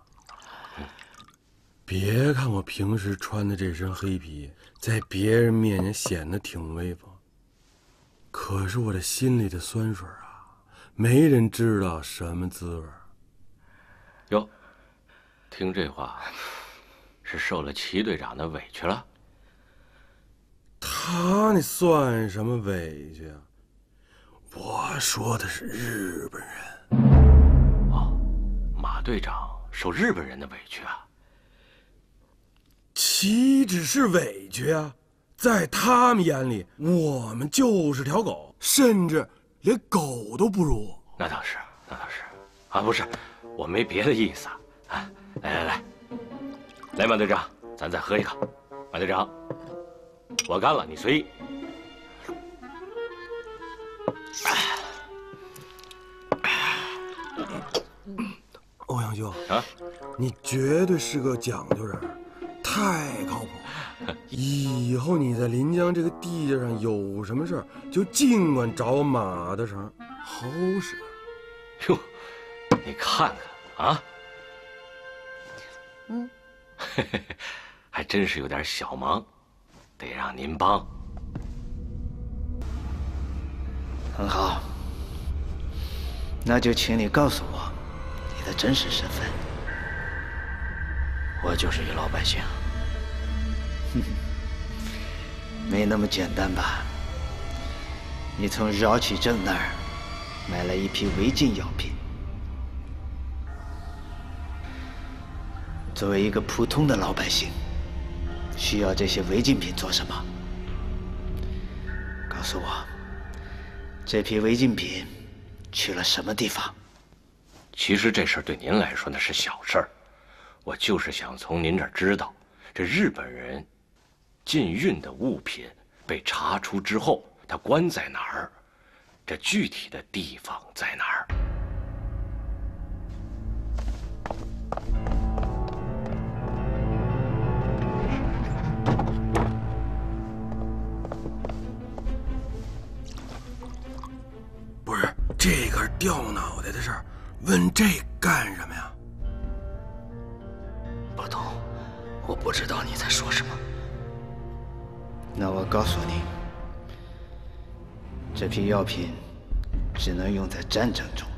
别看我平时穿的这身黑皮，在别人面前显得挺威风，可是我这心里的酸水啊，没人知道什么滋味。 哟，听这话，是受了齐队长的委屈了？ 他那算什么委屈啊？我说的是日本人。 哦，马队长受日本人的委屈啊？ 岂止是委屈啊，在他们眼里，我们就是条狗，甚至连狗都不如。 那倒是，那倒是。啊，不是，我没别的意思啊。啊，来，马队长，咱再喝一个。马队长，我干了，你随意。 欧阳兄啊， 你绝对是个讲究人，太靠谱。以后你在临江这个地界上有什么事儿，就尽管找我马德成，好使。 哟，你看看啊，还真是有点小忙，得让您帮。 很好，那就请你告诉我你的真实身份。 我就是一老百姓。 哼哼，没那么简单吧？你从饶启正那儿买了一批违禁药品，作为一个普通的老百姓，需要这些违禁品做什么？告诉我，这批违禁品去了什么地方？ 其实这事儿对您来说那是小事儿，我就是想从您这儿知道，这日本人禁运的物品被查出之后，它关在哪儿？这具体的地方在哪儿？ 不是，这可是掉脑袋的事儿，问这干什么呀？ 不懂，我不知道你在说什么。 那我告诉你，这批药品只能用在战争中，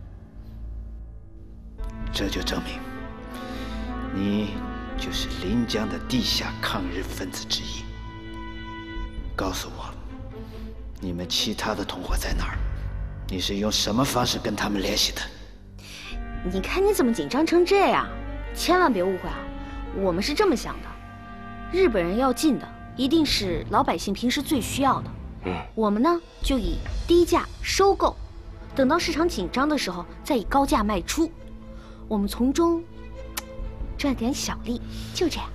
这就证明你就是临江的地下抗日分子之一。告诉我，你们其他的同伙在哪儿？你是用什么方式跟他们联系的？ 你看你怎么紧张成这样？千万别误会啊，我们是这么想的，日本人要进的一定是老百姓平时最需要的。我们呢就以低价收购，等到市场紧张的时候再以高价卖出，我们从中赚点小利，就这样。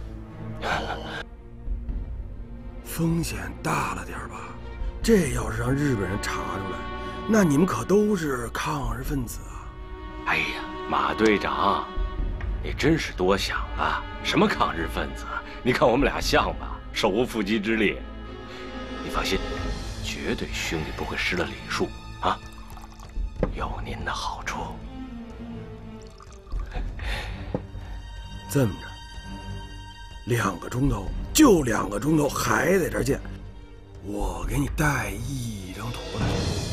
风险大了点吧？这要是让日本人查出来，那你们可都是抗日分子啊！ 哎呀，马队长，你真是多想了。什么抗日分子？你看我们俩像吧？手无缚鸡之力。你放心，绝对兄弟不会失了礼数啊！有您的好处。 这么着，2个钟头，就2个钟头，还在这儿见。我给你带一张图来。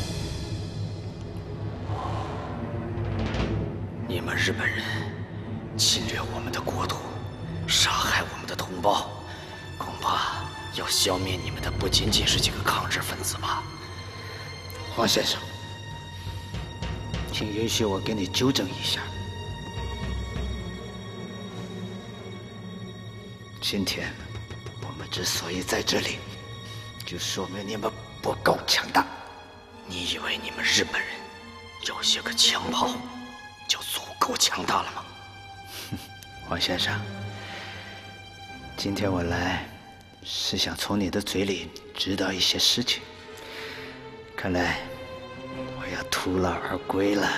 你们日本人侵略我们的国土，杀害我们的同胞，恐怕要消灭你们的不仅仅是几个抗日分子吧？ 黄先生，请允许我给你纠正一下。今天我们们之所以在这里，就说明你们不够强大。 你以为你们日本人有些个枪炮就足够强大了吗？ 王先生，今天我来是想从你的嘴里知道一些事情。看来我要徒劳而归了。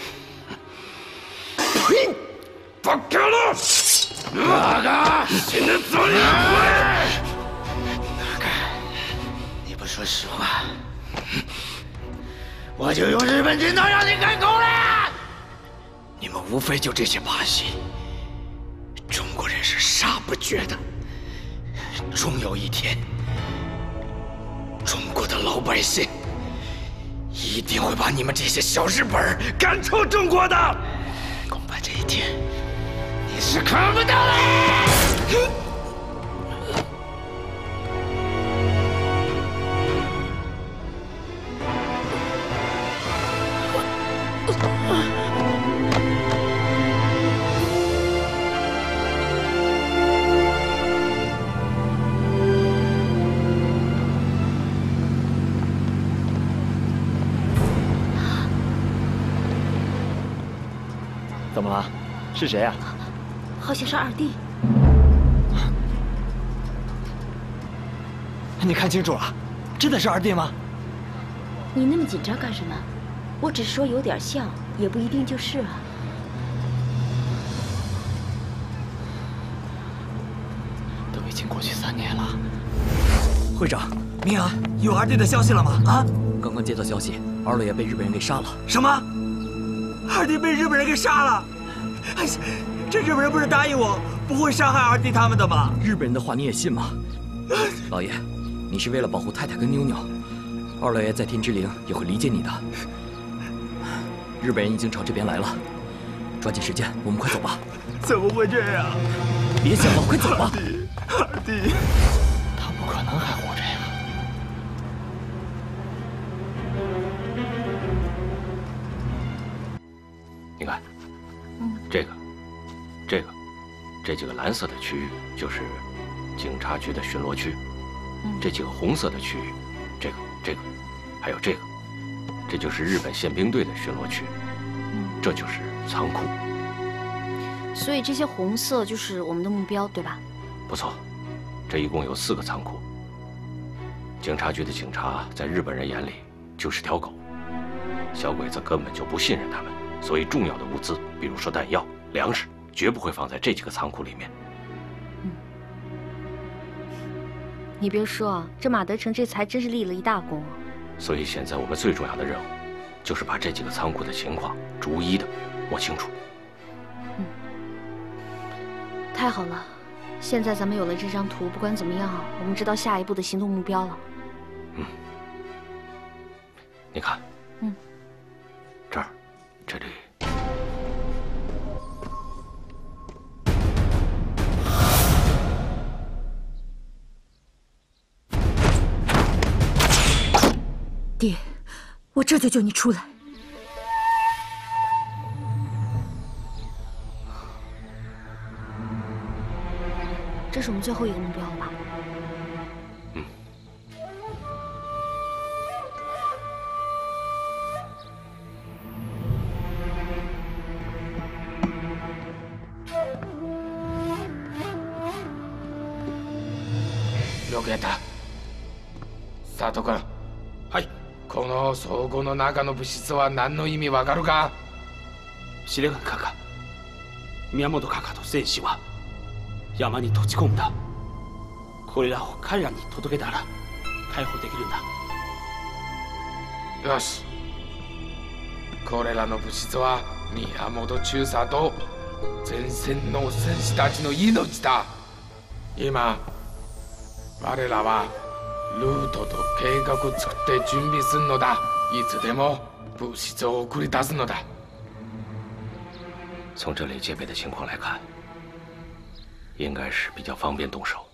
呸！不干了！哪个？现在走你哪个？你不说实话，我就用日本军刀让你开口了。 你们无非就这些把戏。中国人是杀不绝的，终有一天，中国的老百姓一定会把你们这些小日本人赶出中国的。 恐怕这一天你是看不到了。 怎么了？是谁啊？ 好像是二弟。 你看清楚了，真的是二弟吗？ 你那么紧张干什么？我只是说有点像，也不一定就是啊。 都已经过去3年了。会长，明安，有二弟的消息了吗？啊？刚刚接到消息，二老爷被日本人给杀了。什么？二弟被日本人给杀了？哎，这日本人不是答应我不会伤害二弟他们的吗？日本人的话你也信吗？老爷，你是为了保护太太跟妞妞，二老爷在天之灵也会理解你的。日本人已经朝这边来了，抓紧时间，我们快走吧。怎么会这样？别想了，快走吧。二弟，他不可能还活着呀。 你看，这几个蓝色的区域就是警察局的巡逻区，这几个红色的区域，这个，还有这个，这就是日本宪兵队的巡逻区，这就是仓库。 所以这些红色就是我们的目标，对吧？ 不错，这一共有4个仓库。警察局的警察在日本人眼里就是条狗，小鬼子根本就不信任他们，所以重要的物资，比如说弹药、粮食，绝不会放在这几个仓库里面。 你别说，这马德成这次还真是立了一大功。 所以现在我们最重要的任务，就是把这几个仓库的情况逐一的摸清楚。 太好了，现在咱们有了这张图，不管怎么样，我们知道下一步的行动目标了。 你看，这儿，这里。 爹，我这就救你出来。 这是我们最后一个目标了吧？ よくやった。佐藤君。はい。この倉庫の中の物質は何の意味わかるか？ 司令官閣下、宮本閣下と戦士は山に閉じ込んだ。これらを彼らに届けたら解放できるんだ。 よし。これらの物質は宮本中佐と前線の戦士たちの命だ。今我らはルートと計画を作って準備するのだ。いつでも物質を送り出すのだ。 从这里戒备的情况来看，应该是比较方便动手。